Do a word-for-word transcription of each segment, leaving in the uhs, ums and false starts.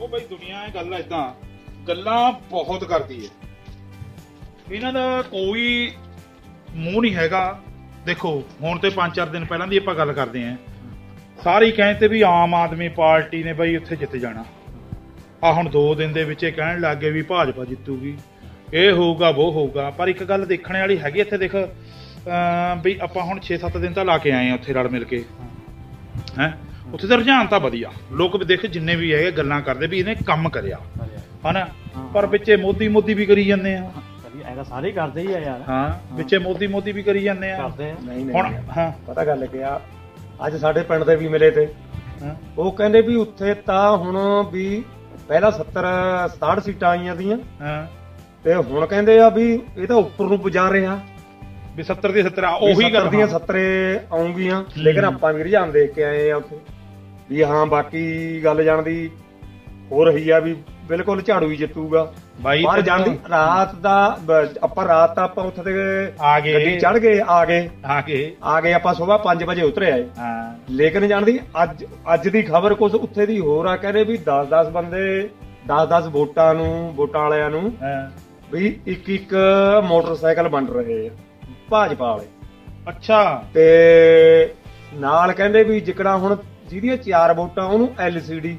ਉਹ ਬਈ ਦੁਨੀਆ ਇਹ ਗੱਲ ਏਦਾਂ ਗੱਲਾਂ ਬਹੁਤ ਕਰਦੀ ਹੈ, ਇਹਨਾਂ ਦਾ ਕੋਈ ਮੂੰਹ ਨਹੀਂ ਹੈਗਾ। ਦੇਖੋ ਹੁਣ ਤੇ ਪੰਜ ਚਾਰ ਦਿਨ ਪਹਿਲਾਂ ਦੀ ਆਪਾਂ ਗੱਲ ਕਰਦੇ ਆਂ, ਸਾਰੇ ਕਹਿੰਦੇ ਵੀ ਆਮ ਆਦਮੀ ਪਾਰਟੀ ਨੇ ਬਈ ਉੱਥੇ ਜਿੱਤ ਜਾਣਾ। ਆ ਹੁਣ ਦੋ ਦਿਨ ਦੇ ਵਿੱਚ ਇਹ ਕਹਿਣ ਲੱਗ ਗਏ ਵੀ ਭਾਜਪਾ ਜਿੱਤੂਗੀ, ਇਹ ਹੋਊਗਾ ਉਹ ਹੋਊਗਾ। ਪਰ ਇੱਕ ਗੱਲ ਦੇਖਣ ਵਾਲੀ ਹੈਗੀ ਇੱਥੇ, ਦੇਖ ਵੀ ਆਪਾਂ ਹੁਣ ਛੇ ਸੱਤ ਦਿਨ ਤਾਂ ਲਾ ਕੇ ਆਏ ਆ ਉੱਥੇ ਰਲ ਮਿਲ ਕੇ ਹੈ। ਉੱਥੇ ਦਾ ਰੁਝਾਨ ਤਾਂ ਵਧੀਆ, ਲੋਕ ਦੇਖ ਜਿੰਨੇ ਵੀ ਹੈਗੇ ਗੱਲਾਂ ਕਰਦੇ ਵੀ ਇਹਨੇ ਕੰਮ ਕਰਿਆ ਹਨਾ, ਪਰ ਵਿੱਚੇ ਮੋਦੀ ਮੋਦੀ ਵੀ ਕਰੀ ਜਾਂਦੇ ਆ। ਸਾਰੇ ਕਰਦੇ ਹੀ ਆ ਯਾਰ। ਹਾਂ ਵਿੱਚੇ ਮੋਦੀ ਮੋਦੀ ਵੀ ਕਰੀ ਜਾਂਦੇ ਆ। ਹੁਣ ਹਾਂ ਪਤਾ ਗੱਲ ਕੀ ਆ, ਅੱਜ ਸਾਡੇ ਪਿੰਡ ਦੇ ਵੀ ਮਿਲੇ ਤੇ ਉਹ ਕਹਿੰਦੇ ਵੀ ਉੱਥੇ ਤਾਂ ਹੁਣ ਵੀ ਪਹਿਲਾਂ ਸੱਤਰ ਸਤਾਹਠ ਸੀਟਾਂ ਆਈਆਂ ਦੀਆਂ ਤੇ ਹੁਣ ਕਹਿੰਦੇ ਆ ਵੀ ਇਹ ਤਾਂ ਉੱਪਰ ਨੂੰ ਪੁਜਾ ਰਿਹਾ ਵੀ ਸੱਤਰ ਦੀ ਸੱਤਰ ਉਹੀ ਗੱਲ ਦੀਆਂ ਸੱਤਰੇ ਆਉਂਗੀਆਂ। ਲੇਕਿਨ ਆਪਾਂ ਵੀ ਰੁਝਾਨ ਦੇਖ ਕੇ ਆਏ ਆ ਉੱਥੇ ਵੀ ਹਾਂ ਬਾਕੀ ਗੱਲ ਜਾਣਦੀ ਹੋ ਰਹੀ ਆ ਵੀ ਬਿਲਕੁਲ ਝਾੜੂ ਹੀ ਜਿੱਤੂਗਾ ਬਾਈ। ਬਾਹਰ ਜਾਂਦੀ ਰਾਤ ਦਾ ਆਪਾਂ ਰਾਤ ਤਾਂ ਆਪਾਂ ਉੱਥੇ ਤੇ ਆ ਗਏ, ਗੱਡੀ ਚੜ ਗਏ, ਆ ਗਏ ਆ ਗਏ ਆ ਗਏ ਆਪਾਂ ਸਵੇਰ ਪੰਜ ਵਜੇ ਉਤਰੇ ਆਏ। ਲੇਕਿਨ ਜਾਣਦੀ ਅੱਜ ਅੱਜ ਦੀ ਖਬਰ ਕੁਝ ਉੱਥੇ ਦੀ ਹੋਰ ਆ, ਕਹਿੰਦੇ ਵੀ ਦਸ ਦਸ ਬੰਦੇ ਦਸ ਦਸ ਵੋਟਾਂ ਨੂੰ ਵੋਟਾਂ ਵਾਲਿਆਂ ਨੂੰ ਵੀ ਇੱਕ ਇੱਕ ਮੋਟਰਸਾਈਕਲ ਵੰਡ ਰਹੇ ਆ ਭਾਜਪਾ ਵਾਲੇ। ਅੱਛਾ। ਤੇ ਨਾਲ ਕਹਿੰਦੇ ਵੀ ਜਿਕੜਾ ਹੁਣ ਜਿਹਦੀਆਂ ਚਾਰ ਵੋਟਾਂ ਉਹਨੂੰ ਐਲ ਸੀ ਡੀ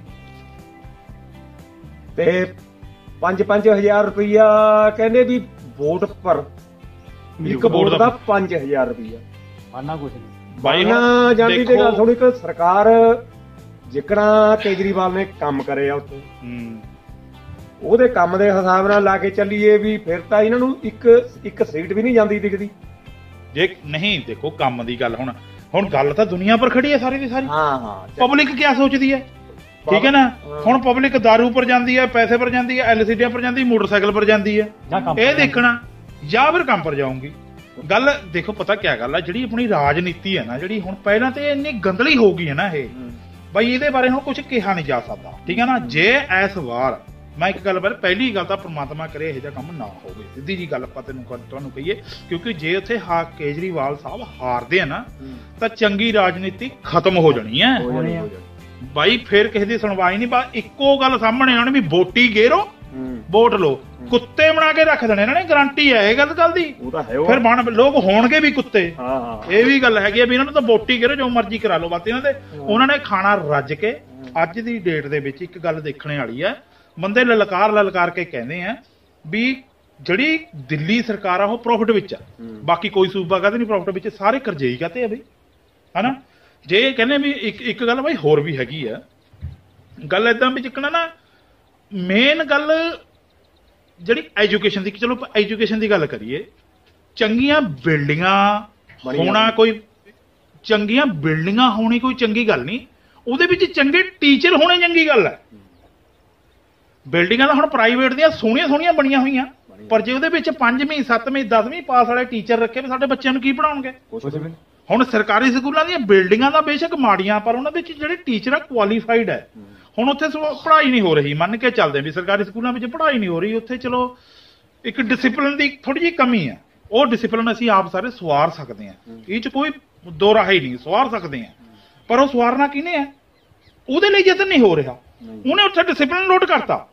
ਤੇ ਪੰਜ ਪੰਜ ਹਜ਼ਾਰ ਰੁਪਈਆ ਕਹਿੰਦੇ ਵੀ ਵੋਟ ਪਰ ਇੱਕ ਵੋਟ ਦਾ ਪੰਜ ਹਜ਼ਾਰ ਰੁਪਈਆ ਆਨਾ ਕੁਛ ਨਹੀਂ ਬਾਈ। ਨਾ ਜਾਂਦੀ ਤੇ ਗੱਲ ਥੋੜੀ ਕਿ ਸਰਕਾਰ ਜਿਕੜਾ ਕੇਜਰੀਵਾਲ ਨੇ ਕੰਮ ਕਰੇ ਆ ਉੱਥੇ ਉਹਦੇ ਕੰਮ ਦੇ ਹਿਸਾਬ ਨਾਲ ਲਾ ਕੇ ਚੱਲੀਏ ਵੀ ਫਿਰ ਤਾਂ ਇਹਨਾਂ ਨੂੰ ਇੱਕ ਇੱਕ ਸੀਟ ਵੀ ਨਹੀਂ ਜਾਂਦੀ ਦਿਖਦੀ। ਜੇ ਨਹੀਂ ਦੇਖੋ ਕੰਮ ਦੀ ਗੱਲ, ਹੁਣ ਹੁਣ ਗੱਲ ਤਾਂ ਦੁਨੀਆ ਪਰ ਖੜੀ ਹੈ ਸਾਰੀ ਦੀ ਸਾਰੀ। ਹਾਂ ਹਾਂ ਪਬਲਿਕ ਕੀ ਸੋਚਦੀ ਹੈ, ਠੀਕ ਹੈ ਨਾ। ਹੁਣ ਪਬਲਿਕ ਦਾਰੂ ਪਰ ਜਾਂਦੀ ਹੈ, ਪੈਸੇ ਪਰ ਜਾਂਦੀ ਹੈ, ਐਲਸੀਡੀਆਂ ਪਰ ਜਾਂਦੀ, ਮੋਟਰਸਾਈਕਲ ਪਰ ਜਾਂਦੀ ਹੈ, ਇਹ ਦੇਖਣਾ ਜਾਂ ਫਿਰ ਕੰਮ ਪਰ ਜਾਊਂਗੀ। ਗੱਲ ਦੇਖੋ ਪਤਾ ਕਿਆ ਗੱਲ ਆ, ਜਿਹੜੀ ਆਪਣੀ ਰਾਜਨੀਤੀ ਹੈ ਨਾ ਜਿਹੜੀ ਹੁਣ ਪਹਿਲਾਂ ਤੇ ਇੰਨੀ ਗੰਦਲੀ ਹੋ ਗਈ ਹੈ ਨਾ ਇਹ ਬਾਈ, ਇਹਦੇ ਬਾਰੇ ਹੁਣ ਕੁਝ ਕਿਹਾ ਨਹੀਂ ਜਾ ਸਕਦਾ, ਠੀਕ ਹੈ ਨਾ। ਜੇ ਇਸ ਵਾਰ ਮੈਂ ਇੱਕ ਗੱਲ ਬਾਰੇ ਪਹਿਲੀ ਗੱਲ ਤਾਂ ਪ੍ਰਮਾਤਮਾ ਕਰੇ ਇਹੋ ਜਿਹਾ ਕੰਮ ਨਾ ਹੋਵੇ, ਸਿੱਧੀ ਜੀ ਗੱਲ ਆਪਾਂ ਤੈਨੂੰ ਤੁਹਾਨੂੰ ਕਹੀਏ, ਕਿਉਂਕਿ ਜੇ ਉੱਥੇ ਹਾ ਕੇਜਰੀਵਾਲ ਸਾਹਿਬ ਹਾਰਦੇ ਆ ਨਾ ਤਾਂ ਚੰਗੀ ਰਾਜਨੀਤੀ ਖਤਮ ਹੋ ਜਾਣੀ ਹੈ ਬਾਈ। ਫਿਰ ਕਿਸੇ ਦੀ ਸੁਣਵਾਈ ਨਹੀਂ, ਬਸ ਇੱਕੋ ਗੱਲ ਸਾਹਮਣੇ ਆਉਣੀ ਵੀ ਵੋਟੀ ਗੇਰੋ ਵੋਟ ਲੋ, ਕੁੱਤੇ ਬਣਾ ਕੇ ਰੱਖ ਦੇਣੇ ਇਹਨਾਂ ਨੇ, ਗਰੰਟੀ ਹੈ ਇਹ ਗੱਲ ਗੱਲ ਦੀ। ਫਿਰ ਬਣ ਲੋਕ ਹੋਣਗੇ ਵੀ ਕੁੱਤੇ, ਇਹ ਵੀ ਗੱਲ ਹੈਗੀ ਆ ਵੀ ਇਹਨਾਂ ਨੂੰ ਤਾਂ ਵੋਟੀ ਗੇਰੋ ਜੋ ਮਰਜ਼ੀ ਕਰਾ ਲਓ ਬਸ ਇਹਨਾਂ ਦੇ। ਉਹਨਾਂ ਨੇ ਖਾਣਾ ਰੱਜ ਕੇ। ਅੱਜ ਦੀ ਡੇਟ ਦੇ ਵਿੱਚ ਇੱਕ ਗੱਲ ਦੇਖਣੇ ਵਾਲੀ ਹੈ, ਬੰਦੇ ਲਲਕਾਰ ਲਲਕਾਰ ਕੇ ਕਹਿੰਦੇ ਆ ਵੀ ਜਿਹੜੀ ਦਿੱਲੀ ਸਰਕਾਰ ਆ ਉਹ ਪ੍ਰੋਫਿਟ ਵਿੱਚ ਆ, ਬਾਕੀ ਕੋਈ ਸੂਬਾ ਕਹਿੰਦੇ ਨਹੀਂ ਪ੍ਰੋਫਿਟ ਵਿੱਚ, ਸਾਰੇ ਕਰਜ਼ਈ ਕਹਤੇ ਆ ਬਈ ਹਨਾ। ਜੇ ਕਹਿੰਦੇ ਵੀ ਇੱਕ ਇੱਕ ਗੱਲ ਬਾਈ ਹੋਰ ਵੀ ਹੈਗੀ ਆ ਗੱਲ ਏਦਾਂ ਵੀ ਜਿੱਕਣਾ ਨਾ ਮੇਨ ਗੱਲ ਜਿਹੜੀ ਐਜੂਕੇਸ਼ਨ ਦੀ, ਚਲੋ ਐਜੂਕੇਸ਼ਨ ਦੀ ਗੱਲ ਕਰੀਏ, ਚੰਗੀਆਂ ਬਿਲਡਿੰਗਾਂ ਹੋਣਾ ਕੋਈ ਚੰਗੀਆਂ ਬਿਲਡਿੰਗਾਂ ਹੋਣੀ ਕੋਈ ਚੰਗੀ ਗੱਲ ਨਹੀਂ, ਉਹਦੇ ਵਿੱਚ ਚੰਗੇ ਟੀਚਰ ਹੋਣੇ ਚੰਗੀ ਗੱਲ ਹੈ। ਬਿਲਡਿੰਗਾਂ ਤਾਂ ਹੁਣ ਪ੍ਰਾਈਵੇਟ ਦੀਆਂ ਸੋਹਣੀਆਂ ਸੋਹਣੀਆਂ ਬਣੀਆਂ ਹੋਈਆਂ, ਪਰ ਜੇ ਉਹਦੇ ਵਿੱਚ ਪੰਜਵੀਂ ਸੱਤਵੀਂ ਦਸਵੀਂ ਪਾਸ ਵਾਲੇ ਟੀਚਰ ਰੱਖੇ ਵੀ ਸਾਡੇ ਬੱਚਿਆਂ ਨੂੰ ਕੀ ਪੜਾਉਣਗੇ। ਹੁਣ ਸਰਕਾਰੀ ਸਕੂਲਾਂ ਦੀਆਂ ਬਿਲਡਿੰਗਾਂ ਤਾਂ ਬੇਸ਼ੱਕ ਮਾੜੀਆਂ, ਪਰ ਉਹਨਾਂ ਵਿੱਚ ਜਿਹੜੇ ਟੀਚਰ ਆ ਕੁਆਲੀਫਾਈਡ ਹੈ। ਹੁਣ ਉੱਥੇ ਪੜ੍ਹਾਈ ਨਹੀਂ ਹੋ ਰਹੀ, ਮੰਨ ਕੇ ਚੱਲਦੇ ਵੀ ਸਰਕਾਰੀ ਸਕੂਲਾਂ ਵਿੱਚ ਪੜ੍ਹਾਈ ਨਹੀਂ ਹੋ ਰਹੀ, ਉੱਥੇ ਚਲੋ ਇੱਕ ਡਿਸਿਪਲਿਨ ਦੀ ਥੋੜੀ ਜਿਹੀ ਕਮੀ ਹੈ। ਉਹ ਡਿਸਿਪਲਿਨ ਅਸੀਂ ਆਪ ਸਾਰੇ ਸਵਾਰ ਸਕਦੇ ਹਾਂ, ਇਹ ਚ ਕੋਈ ਦੋ ਰਾਹ ਹੀ ਨਹੀਂ, ਸਵਾਰ ਸਕਦੇ ਹਾਂ। ਪਰ ਉਹ ਸਵਾਰਨਾ ਕਿਹਨੇ ਹੈ, ਉਹਦੇ ਲਈ ਯਤਨ ਨਹੀਂ ਹੋ ਰਿਹਾ। ਉਹਨੇ ਉੱਥੇ ਡਿਸਿਪਲਿਨ ਲੋਡ ਕਰਤਾ,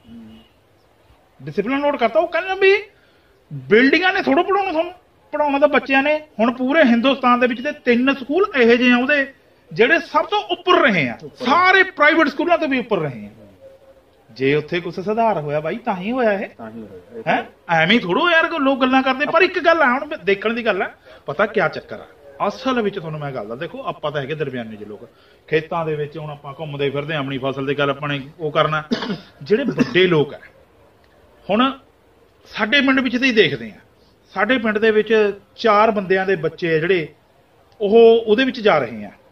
ਡਿਸਿਪਲਿਨ ਲੋਡ ਕਰਤਾ। ਉਹ ਕਹਿੰਦਾ ਵੀ ਬਿਲਡਿੰਗਾਂ ਨੇ ਥੋੜ੍ਹਾ ਪੜਾਉਣਾ, ਤੁਹਾਨੂੰ ਪੜਾਉਣਾ ਤਾਂ ਬੱਚਿਆਂ ਨੇ। ਹੁਣ ਪੂਰੇ ਹਿੰਦੁਸਤਾਨ ਦੇ ਵਿੱਚ ਤੇ ਤਿੰਨ ਸਕੂਲ ਇਹੋ ਜਿਹੇ ਆ ਉਹਦੇ ਜਿਹੜੇ ਸਭ ਤੋਂ ਉੱਪਰ ਰਹੇ ਆ, ਸਾਰੇ ਪ੍ਰਾਈਵੇਟ ਸਕੂਲਾਂ ਤੋਂ ਵੀ ਉੱਪਰ ਰਹੇ ਆ। ਜੇ ਉੱਥੇ ਕੁਛ ਸੁਧਾਰ ਹੋਇਆ ਬਾਈ ਤਾਂ ਹੀ ਹੋਇਆ ਇਹ ਹੈ, ਐਵੇਂ ਥੋੜੋ ਯਾਰ ਲੋਕ ਗੱਲਾਂ ਕਰਦੇ। ਪਰ ਇੱਕ ਗੱਲ ਆ ਹੁਣ ਦੇਖਣ ਦੀ ਗੱਲ ਹੈ, ਪਤਾ ਕਿਆ ਚੱਕਰ ਆ ਅਸਲ ਵਿੱਚ ਤੁਹਾਨੂੰ ਮੈਂ ਗੱਲ ਦਾ, ਦੇਖੋ ਆਪਾਂ ਤਾਂ ਹੈਗੇ ਦਰਮਿਆਨੇ ਜਿਹੇ ਲੋਕ, ਖੇਤਾਂ ਦੇ ਵਿੱਚ ਹੁਣ ਆਪਾਂ ਘੁੰਮਦੇ ਫਿਰਦੇ ਆਪਣੀ ਫਸਲ ਦੀ ਗੱਲ ਆਪਾਂ ਨੇ ਉਹ ਕਰਨਾ। ਜਿਹੜੇ ਵੱਡੇ ਲੋਕ ਹੈ ਹੁਣ ਸਾਡੇ ਪਿੰਡ ਵਿੱਚ ਹੀ ਦੇਖਦੇ ਆ, ਸਾਡੇ ਪਿੰਡ ਦੇ ਵਿੱਚ ਚਾਰ ਬੰਦਿਆਂ ਦੇ ਬੱਚੇ ਆ ਜਿਹੜੇ ਉਹ ਉਹਦੇ ਵਿੱਚ ਜਾ ਰਹੇ ਆ,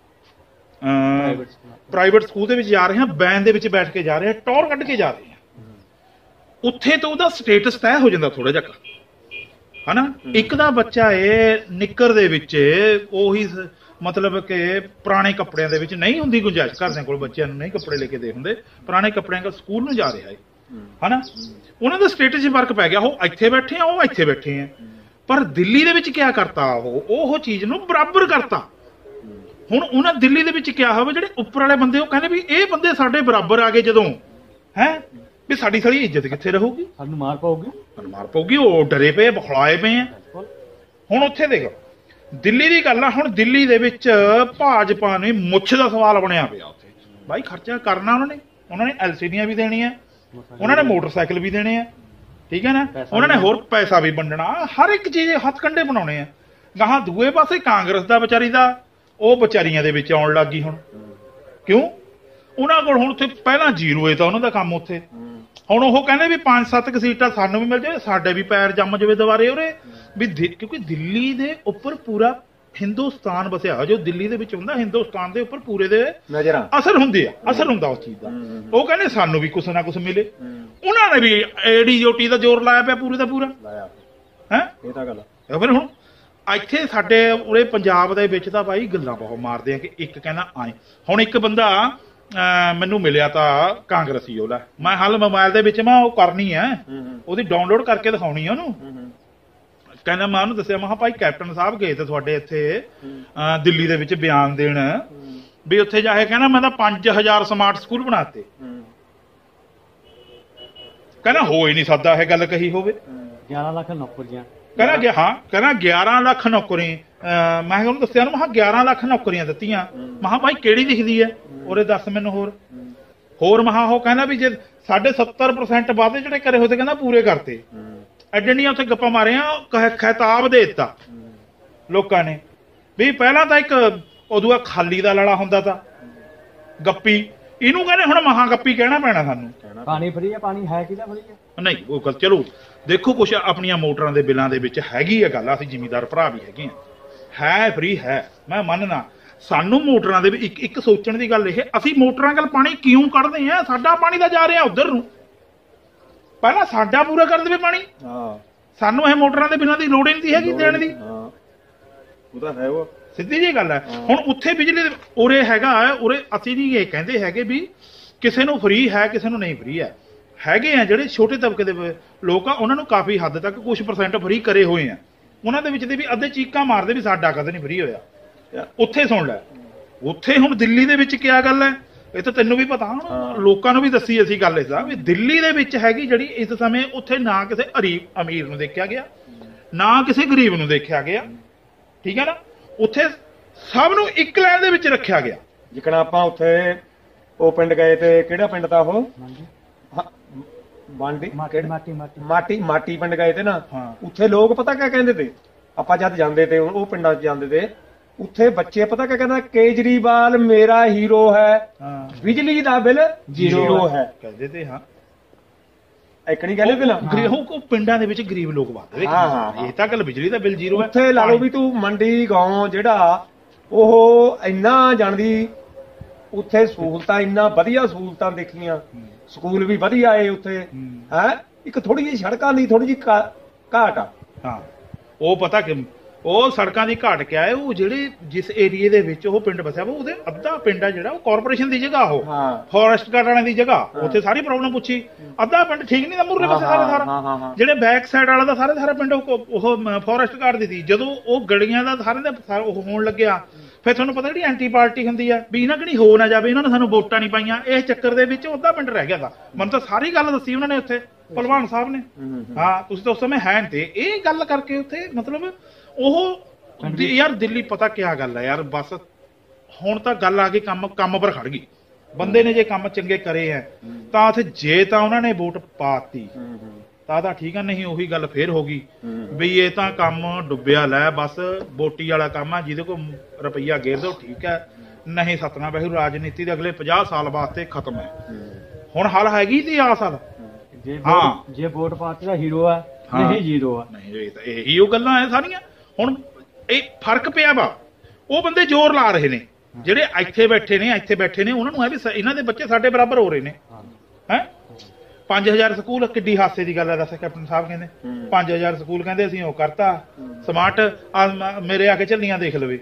ਪ੍ਰਾਈਵੇਟ ਸਕੂਲ ਦੇ ਵਿੱਚ ਜਾ ਰਹੇ ਆ, ਵੈਨ ਦੇ ਵਿੱਚ ਬੈਠ ਕੇ ਜਾ ਰਹੇ ਆ, ਟੌਰ ਕੱਢ ਕੇ ਜਾ ਰਹੇ ਆ। ਉੱਥੇ ਤਾਂ ਉਹਦਾ ਸਟੇਟਸ ਤੈਅ ਹੋ ਜਾਂਦਾ ਥੋੜਾ ਜਿਹਾ ਹਨਾ। ਇੱਕ ਦਾ ਬੱਚਾ ਇਹ ਨਿੱਕਰ ਦੇ ਵਿੱਚ ਉਹੀ ਮਤਲਬ ਕਿ ਪੁਰਾਣੇ ਕੱਪੜਿਆਂ ਦੇ ਵਿੱਚ ਨਹੀਂ ਹੁੰਦੀ ਗੁੰਜਾਇਸ਼, ਘਰਦਿਆਂ ਕੋਲ ਬੱਚਿਆਂ ਨੂੰ ਨਹੀਂ ਕੱਪੜੇ ਲੈ ਕੇ ਦੇ ਹੁੰਦੇ, ਪੁਰਾਣੇ ਕੱਪੜਿਆਂ ਦਾ ਸਕੂਲ ਨੂੰ ਜਾ ਰਿਹਾ ਹੈ ਹਨਾ। ਉਹਨਾਂ ਦਾ ਸਟੇਟਸ 'ਚ ਫਰਕ ਪੈ ਗਿਆ, ਉਹ ਇੱਥੇ ਬੈਠੇ ਆ, ਉਹ ਇੱਥੇ ਬੈਠੇ ਆ। ਪਰ ਦਿੱਲੀ ਦੇ ਵਿੱਚ ਕਿਆ ਕਰਤਾ, ਉਹ ਉਹ ਚੀਜ਼ ਨੂੰ ਬਰਾਬਰ ਕਰਤਾ। ਹੁਣ ਉਹਨਾਂ ਦਿੱਲੀ ਦੇ ਵਿੱਚ ਕਿਹਾ ਹੋਵੇ ਜਿਹੜੇ ਉੱਪਰ ਵਾਲੇ ਬੰਦੇ ਉਹ ਕਹਿੰਦੇ ਵੀ ਇਹ ਬੰਦੇ ਸਾਡੇ ਬਰਾਬਰ ਆ ਗਏ ਜਦੋਂ ਹੈ ਵੀ ਸਾਡੀ ਸਾਰੀ ਇੱਜ਼ਤ ਕਿੱਥੇ ਰਹੂਗੀ, ਸਾਨੂੰ ਮਾਰ ਪਾਉਗੀ, ਸਾਨੂੰ ਮਾਰ ਪਊਗੀ। ਉਹ ਡਰੇ ਪਏ ਬਖਲਾਏ ਪਏ ਆ। ਹੁਣ ਉੱਥੇ ਦੇਖੋ ਦਿੱਲੀ ਦੀ ਗੱਲ ਆ, ਹੁਣ ਦਿੱਲੀ ਦੇ ਵਿੱਚ ਭਾਜਪਾ ਨੇ ਮੁੱਛ ਦਾ ਸਵਾਲ ਬਣਿਆ ਪਿਆ ਉੱਥੇ। ਬਾਈ ਖਰਚਾ ਕਰਨਾ ਉਹਨਾਂ ਨੇ, ਉਹਨਾਂ ਨੇ ਐਲਸੀਡੀਆਂ ਵੀ ਦੇਣੀਆਂ, ਉਹਨਾਂ ਨੇ ਮੋਟਰਸਾਈਕਲ ਵੀ ਦੇਣੇ ਆ, ਠੀਕ ਹੈ ਨਾ, ਉਹਨਾਂ ਨੇ ਹੋਰ ਪੈਸਾ ਵੀ ਵੰਡਣਾ, ਹਰ ਇੱਕ ਚੀਜ਼ ਹੱਥ ਕੰਡੇ ਬਣਾਉਣੇ ਆ। ਗਾਹਾਂ ਦੂਏ ਪਾਸੇ ਕਾਂਗਰਸ ਦਾ ਵਿਚਾਰੀ ਦਾ ਉਹ ਵਿਚਾਰੀਆਂ ਦੇ ਵਿੱਚ ਆਉਣ ਲੱਗ ਗਈ। ਹੁਣ ਕਿਉਂ ਉਹਨਾਂ ਕੋਲ ਹੁਣ ਉੱਥੇ ਪਹਿਲਾਂ ਜ਼ੀਰੋ ਏ ਤਾਂ ਉਹਨਾਂ ਦਾ ਕੰਮ ਉੱਥੇ। ਹੁਣ ਉਹ ਕਹਿੰਦੇ ਵੀ ਪੰਜ ਸੱਤ ਕੁ ਸੀਟਾਂ ਸਾਨੂੰ ਵੀ ਮਿਲ ਜਾਵੇ, ਸਾਡੇ ਵੀ ਪੈਰ ਜੰਮ ਜਾਵੇ ਦੁਬਾਰੇ ਉਹਰੇ ਵੀ, ਕਿਉਂਕਿ ਦਿੱਲੀ ਦੇ ਉੱਪਰ ਪੂਰਾ ਹਿੰਦੁਸਤਾਨ ਵਸਿਆ। ਜੋ ਦਿੱਲੀ ਦੇ ਵਿੱਚ ਹੁੰਦਾ ਹਿੰਦੁਸਤਾਨ ਦੇ ਉੱਪਰ ਪੂਰੇ ਦੇ ਨਜ਼ਰਾਂ ਅਸਰ ਹੁੰਦੇ ਆ, ਅਸਰ ਹੁੰਦਾ ਉਸ ਚੀਜ਼ ਦਾ। ਉਹ ਕਹਿੰਦੇ ਸਾਨੂੰ ਵੀ ਕੁਛ ਨਾ ਕੁਛ ਮਿਲੇ। ਉਹਨਾਂ ਨੇ ਵੀ ਏਡੀਓਟੀ ਦਾ ਜ਼ੋਰ ਲਾਇਆ ਪਿਆ ਪੂਰੇ ਦਾ ਪੂਰਾ ਹੈ। ਇਹ ਤਾਂ ਗੱਲ ਫਿਰ ਹੁਣ ਇੱਥੇ ਸਾਡੇ ਉਰੇ ਪੰਜਾਬ ਦੇ ਵਿੱਚ ਤਾਂ ਬਾਈ ਗੱਲਾਂ ਬਹੁਤ ਮਾਰਦੇ ਆ ਕਿ ਇੱਕ ਕਹਿੰਦਾ ਆਏ। ਹੁਣ ਇੱਕ ਬੰਦਾ ਮੈਨੂੰ ਮਿਲਿਆ ਤਾਂ ਕਾਂਗਰਸੀ, ਉਹਦਾ ਮੈਂ ਹਾਲ ਮੋਬਾਈਲ ਦੇ ਵਿੱਚ ਮੈਂ ਉਹ ਕਰਨੀ ਹੈ, ਉਹਦੀ ਡਾਊਨਲੋਡ ਕਰਕੇ ਦਿਖਾਉਣੀ ਆ ਉਹਨੂੰ। ਕਹਿੰਦਾ ਮੈਂ ਉਹਨੂੰ ਦੱਸਿਆ, ਮੈਂ ਕਿਹਾ ਭਾਈ ਕੈਪਟਨ ਸਾਹਿਬ ਗਏ ਤੇ ਤੁਹਾਡੇ ਇੱਥੇ ਦਿੱਲੀ ਦੇ ਵਿੱਚ ਬਿਆਨ ਦੇਣ ਵੀ ਉੱਥੇ ਜਾ ਕੇ ਕਹਿੰਦਾ ਮੈਂ ਤਾਂ ਪੰਜ ਹਜ਼ਾਰ ਸਮਾਰਟ ਸਕੂਲ ਬਣਾਤੇ। ਕਹਿੰਦਾ ਹੋ ਹੀ ਨਹੀਂ ਸਕਦਾ ਇਹ ਗੱਲ ਕਹੀ ਹੋਵੇ। ਗਿਆਰਾਂ ਲੱਖ ਨੌਕਰੀਆਂ ਕਹਿੰਦਾ ਕਿ ਹਾਂ, ਕਹਿੰਦਾ ਗਿਆਰਾਂ ਲੱਖ ਨੌਕਰੀ। ਮੈਂ ਉਹਨੂੰ ਦੱਸਿਆ ਨੂੰ, ਮੈਂ ਕਿਹਾ ਗਿਆਰਾਂ ਲੱਖ ਨੌਕਰੀਆਂ ਦਿੱਤੀਆਂ। ਮੈਂ ਕਿਹਾ ਭਾਈ ਕਿਹੜੀ ਦਿਖਦੀ ਹੈ ਉਹਦੇ, ਦੱਸ ਮੈਨੂੰ ਹੋਰ ਹੋਰ ਮਹਾ। ਉਹ ਕਹਿੰਦਾ ਵੀ ਜੇ ਸਾਢੇ ਸੱਤਰ ਪਰਸੈਂਟ ਵਾਅਦੇ ਜਿਹੜੇ ਕਰੇ ਹੋਏ ਤੇ ਕਹਿੰਦਾ ਪੂਰੇ ਕਰਤੇ। ਐਡੇ ਨਹੀਂ ਉੱਥੇ ਗੱਪਾਂ ਮਾਰਿਆ, ਖਿਤਾਬ ਦੇ ਦਿੱਤਾ ਲੋਕਾਂ ਨੇ ਵੀ ਪਹਿਲਾਂ ਤਾਂ ਇੱਕ ਉਦੋਂ ਖਾਲੀ ਦਾ ਲੜਾ ਹੁੰਦਾ ਤਾਂ ਗੱਪੀ, ਇਹਨੂੰ ਕਹਿੰਦੇ ਹੁਣ ਮਹਾ ਗੱਪੀ ਕਹਿਣਾ ਪੈਣਾ ਸਾਨੂੰ। ਪਾਣੀ ਫਰੀ ਹੈ, ਪਾਣੀ ਹੈ ਕਿਹਦਾ ਫਰੀ ਹੈ? ਨਹੀਂ ਉਹ ਗੱਲ ਚਲੋ ਦੇਖੋ, ਕੁਛ ਆਪਣੀਆਂ ਮੋਟਰਾਂ ਦੇ ਬਿੱਲਾਂ ਦੇ ਵਿੱਚ ਹੈਗੀ ਆ ਗੱਲ, ਅਸੀਂ ਜ਼ਿਮੀਂਦਾਰ ਭਰਾ ਵੀ ਹੈਗੇ ਆ, ਹੈ ਫਰੀ ਹੈ, ਮੈਂ ਮੰਨਣਾ। ਸਾਨੂੰ ਮੋਟਰਾਂ ਦੇ ਇੱਕ ਇੱਕ ਸੋਚਣ ਦੀ ਗੱਲ ਇਹ, ਅਸੀਂ ਮੋਟਰਾਂ ਕੋਲ ਪਾਣੀ ਕਿਉਂ ਕੱਢਦੇ ਆ? ਸਾਡਾ ਪਾਣੀ ਤਾਂ ਜਾ ਰਿਹਾ ਉਧਰ ਨੂੰ, ਪਹਿਲਾਂ ਸਾਡਾ ਪੂਰਾ ਕਰ ਦੇਵੇ ਪਾਣੀ। ਸਾਨੂੰ ਇਹ ਮੋਟਰਾਂ ਦੇ ਬਿਨਾਂ ਦੀ ਲੋੜ ਹੀ ਨਹੀਂ ਹੈਗੀ ਦੇਣ ਦੀ, ਉਹਦਾ ਹੈ ਉਹ ਸਿੱਧੀ ਜਿਹੀ ਗੱਲ ਹੈ। ਹੁਣ ਉੱਥੇ ਬਿਜਲੀ ਉਰੇ ਹੈਗਾ, ਉਰੇ ਅਸੀਂ ਨਹੀਂ ਇਹ ਕਹਿੰਦੇ ਹੈਗੇ ਵੀ ਕਿਸੇ ਨੂੰ ਫਰੀ ਹੈ ਕਿਸੇ ਨੂੰ ਨਹੀਂ ਫਰੀ ਹੈ। ਹੈਗੇ ਆ ਜਿਹੜੇ ਛੋਟੇ ਤਬਕੇ ਦੇ ਲੋਕ ਆ, ਉਹਨਾਂ ਨੂੰ ਕਾਫੀ ਹੱਦ ਤੱਕ ਕੁਝ ਪਰਸੈਂਟ ਫਰੀ ਕਰੇ ਹੋਏ ਆ। ਉਹਨਾਂ ਦੇ ਵਿੱਚ ਦੇ ਵੀ ਅੱਧੇ ਚੀਕਾਂ ਮਾਰਦੇ ਵੀ ਸਾਡਾ ਕਦੇ ਨਹੀਂ ਫਰੀ ਹੋਇਆ। ਉੱਥੇ ਸੁਣ ਲੈ, ਉੱਥੇ ਹੁਣ ਦਿੱਲੀ ਦੇ ਵਿੱਚ ਕਿਆ ਗੱਲ ਹੈ, ਇਹ ਤਾਂ ਤੈਨੂੰ ਵੀ ਪਤਾ, ਹੁਣ ਲੋਕਾਂ ਨੂੰ ਵੀ ਦੱਸੀ ਅਸੀਂ ਗੱਲ ਇਸਦਾ ਵੀ ਦਿੱਲੀ ਦੇ ਵਿੱਚ ਹੈਗੀ ਜਿਹੜੀ ਇਸ ਸਮੇਂ ਉੱਥੇ ਨਾ ਕਿਸੇ ਅਰੀਬ ਅਮੀਰ ਨੂੰ ਦੇਖਿਆ ਗਿਆ, ਨਾ ਕਿਸੇ ਗਰੀਬ ਨੂੰ ਦੇਖਿਆ ਗਿਆ, ਠੀਕ ਹੈ ਨਾ। ਉੱਥੇ ਸਭ ਨੂੰ ਇੱਕ ਲਾਈਨ ਦੇ ਵਿੱਚ ਰੱਖਿਆ ਗਿਆ। ਜਿਕਣਾ ਆਪਾਂ ਉੱਥੇ ਉਹ ਪਿੰਡ ਗਏ ਤੇ ਕਿਹੜਾ ਪਿੰਡ ਤਾਂ ਉਹ ਬਾਂਡੀ ਮਾਟੀ ਮਾਟੀ ਮਾਟੀ ਮਾਟੀ ਪਿੰਡ ਗਏ ਤੇ ਨਾ, ਉੱਥੇ ਲੋਕ ਪਤਾ ਕਿਆ ਕਹਿੰਦੇ ਤੇ, ਆਪਾਂ ਜਦ ਜਾਂਦੇ ਤੇ ਉਹ ਪਿੰਡਾਂ 'ਚ ਜਾਂਦੇ ਤੇ, ਉੱਥੇ ਬੱਚੇ ਪਤਾ ਕਿਆ ਕਹਿੰਦਾ, ਕੇਜਰੀਵਾਲ ਮੇਰਾ ਹੀਰੋ ਹੈ, ਬਿਜਲੀ ਦਾ ਬਿੱਲ ਜ਼ੀਰੋ ਹੈ ਕਹਿੰਦੇ ਤੇ। ਹਾਂ ਇੱਕ ਨਹੀਂ ਕਹਿੰਦੇ ਤੇ ਨਾ, ਉਹ ਪਿੰਡਾਂ ਦੇ ਵਿੱਚ ਗਰੀਬ ਲੋਕ ਵੱਧ, ਇਹ ਤਾਂ ਗੱਲ ਬਿਜਲੀ ਦਾ ਬਿੱਲ ਜ਼ੀਰੋ ਹੈ। ਉੱਥੇ ਲਾ ਲਓ ਵੀ ਤੂੰ ਮੰਡੀ ਗਾਉਂ ਜਿਹੜਾ ਉਹ ਇੰਨਾ ਜਾਣਦੀ, ਉੱਥੇ ਸਹੂਲਤਾਂ ਇੰਨਾ ਵਧੀਆ ਸਹੂਲਤਾਂ ਦੇਖੀਆਂ, ਸਕੂਲ ਵੀ ਵਧੀਆ ਏ ਉੱਥੇ ਹੈ। ਇੱਕ ਥੋੜੀ ਜਿਹੀ ਸੜਕਾਂ ਦੀ ਥੋੜੀ ਜਿਹੀ ਘਾਟ ਆ। ਹਾਂ ਉਹ ਪਤਾ ਕਿ ਉਹ ਸੜਕਾਂ ਦੀ ਘਾਟ ਕਿਆ ਹੈ, ਉਹ ਜਿਹੜੇ ਜਿਸ ਏਰੀਏ ਦੇ ਵਿੱਚ ਉਹ ਪਿੰਡ ਵਸਿਆ ਵਾ ਉਹਦੇ ਅੱਧਾ ਪਿੰਡ ਆ ਜਿਹੜਾ ਉਹ ਕਾਰਪੋਰੇਸ਼ਨ ਦੀ ਜਗ੍ਹਾ, ਉਹ ਫੋਰੈਸਟ ਗਾਰਡ ਵਾਲਿਆਂ ਦੀ ਜਗ੍ਹਾ, ਉੱਥੇ ਸਾਰੀ ਪ੍ਰੋਬਲਮ ਪੁੱਛੀ। ਅੱਧਾ ਪਿੰਡ ਠੀਕ ਨਹੀਂ ਦਾ ਮੁਰਲੇ ਪਾਸੇ ਸਾਰਾ ਸਾਰਾ, ਜਿਹੜੇ ਬੈਕ ਸਾਈਡ ਵਾਲਾ ਦਾ ਸਾਰੇ ਸਾਰਾ ਪਿੰਡ ਉਹ ਫੋਰੈਸਟ ਗਾਰਡ ਦੀ ਸੀ। ਜਦੋਂ ਉਹ ਗਲੀਆਂ ਦਾ ਸਾਰਿਆਂ ਦਾ ਉਹ ਹੋਣ ਲੱਗਿਆ, ਫਿਰ ਤੁਹਾਨੂੰ ਪਤਾ ਜਿਹੜੀ ਐਂਟੀ ਪਾਰਟੀ ਹੁੰਦੀ ਆ ਵੀ ਇਹਨਾਂ ਕਣੀ ਹੋ ਨਾ ਜਾਵੇ, ਇਹਨਾਂ ਨੇ ਸਾਨੂੰ ਵੋਟਾਂ ਨਹੀਂ ਪਾਈਆਂ, ਇਸ ਚੱਕਰ ਦੇ ਵਿੱਚ ਅੱਧਾ ਪਿੰਡ ਰਹਿ ਗਿਆ। ਮੈਨੂੰ ਤਾਂ ਸਾਰੀ ਗੱਲ ਦੱਸੀ ਉਹਨਾਂ ਨੇ ਉੱਥੇ ਭਲਵਾਨ ਸਾਹਿਬ ਨੇ। ਹਾਂ ਤੁਸੀਂ ਤਾਂ ਉਸ ਸਮੇਂ ਹੈ ਤੇ ਇਹ ਗੱਲ ਕਰਕੇ ਉੱਥੇ ਮਤਲਬ ਉਹ ਯਾਰ ਦਿੱਲੀ ਪਤਾ ਕਿਆ ਗੱਲ ਹੈ ਯਾਰ, ਬਸ ਹੁਣ ਤਾਂ ਗੱਲ ਆ ਗਈ ਕੰਮ ਕੰਮ ਪਰ ਖੜ ਗਈ। ਬੰਦੇ ਨੇ ਜੇ ਕੰਮ ਚੰਗੇ ਕਰੇ ਹੈ ਤਾਂ ਉੱਥੇ ਜੇ ਤਾਂ ਉਹਨਾਂ ਨੇ ਵੋਟ ਪਾਤੀ ਤਾਂ ਤਾਂ ਠੀਕ ਆ, ਨਹੀਂ ਉਹੀ ਗੱਲ ਫੇਰ ਹੋ ਗਈ ਵੀ ਇਹ ਤਾਂ ਕੰਮ ਡੁੱਬਿਆ ਲੈ, ਬਸ ਵੋਟੀ ਵਾਲਾ ਕੰਮ ਆ, ਜਿਹਦੇ ਕੋਲ ਰੁਪਈਆ ਗੇਰ ਦੋ ਠੀਕ ਹੈ, ਨਹੀਂ ਸਤਨਾ ਬਹਿੂ ਰਾਜਨੀਤੀ ਦੇ ਅਗਲੇ ਪੰਜਾਹ ਸਾਲ ਵਾਸਤੇ ਖਤਮ ਹੈ। ਹੁਣ ਹੱਲ ਹੈਗੀ ਤੇ ਆ ਸਾਲ ਹਾਂ, ਜੇ ਵੋਟ ਪਾਰਟੀ ਦਾ ਹੀਰੋ ਆ ਨਹੀਂ ਜ਼ੀਰੋ ਆ, ਨਹੀਂ ਇਹ ਤਾਂ ਇਹੀ ਉਹ ਗੱਲਾਂ ਐ ਸਾਰੀਆਂ। ਹੁਣ ਇਹ ਫਰਕ ਪਿਆ ਵਾ, ਉਹ ਬੰਦੇ ਜ਼ੋਰ ਲਾ ਰਹੇ ਨੇ ਜਿਹੜੇ ਇੱਥੇ ਬੈਠੇ ਨੇ, ਇੱਥੇ ਬੈਠੇ ਨੇ, ਉਹਨਾਂ ਨੂੰ ਹੈ ਵੀ ਇਹਨਾਂ ਦੇ ਬੱਚੇ ਸਾਡੇ ਬਰਾਬਰ ਹੋ ਰਹੇ ਨੇ। ਹੈ ਪੰਜ ਹਜ਼ਾਰ ਸਕੂਲ ਕਿੱਡੀ ਹਾਸੇ ਦੀ ਗੱਲ ਹੈ, ਦੱਸ ਕੈਪਟਨ ਸਾਹਿਬ ਕਹਿੰਦੇ ਪੰਜ ਹਜ਼ਾਰ ਸਕੂਲ ਕਹਿੰਦੇ ਅਸੀਂ ਉਹ ਕਰਤਾ ਸਮਾਰਟ, ਮੇਰੇ ਆ ਕੇ ਝੱਲੀਆਂ ਦੇਖ ਲਵੇ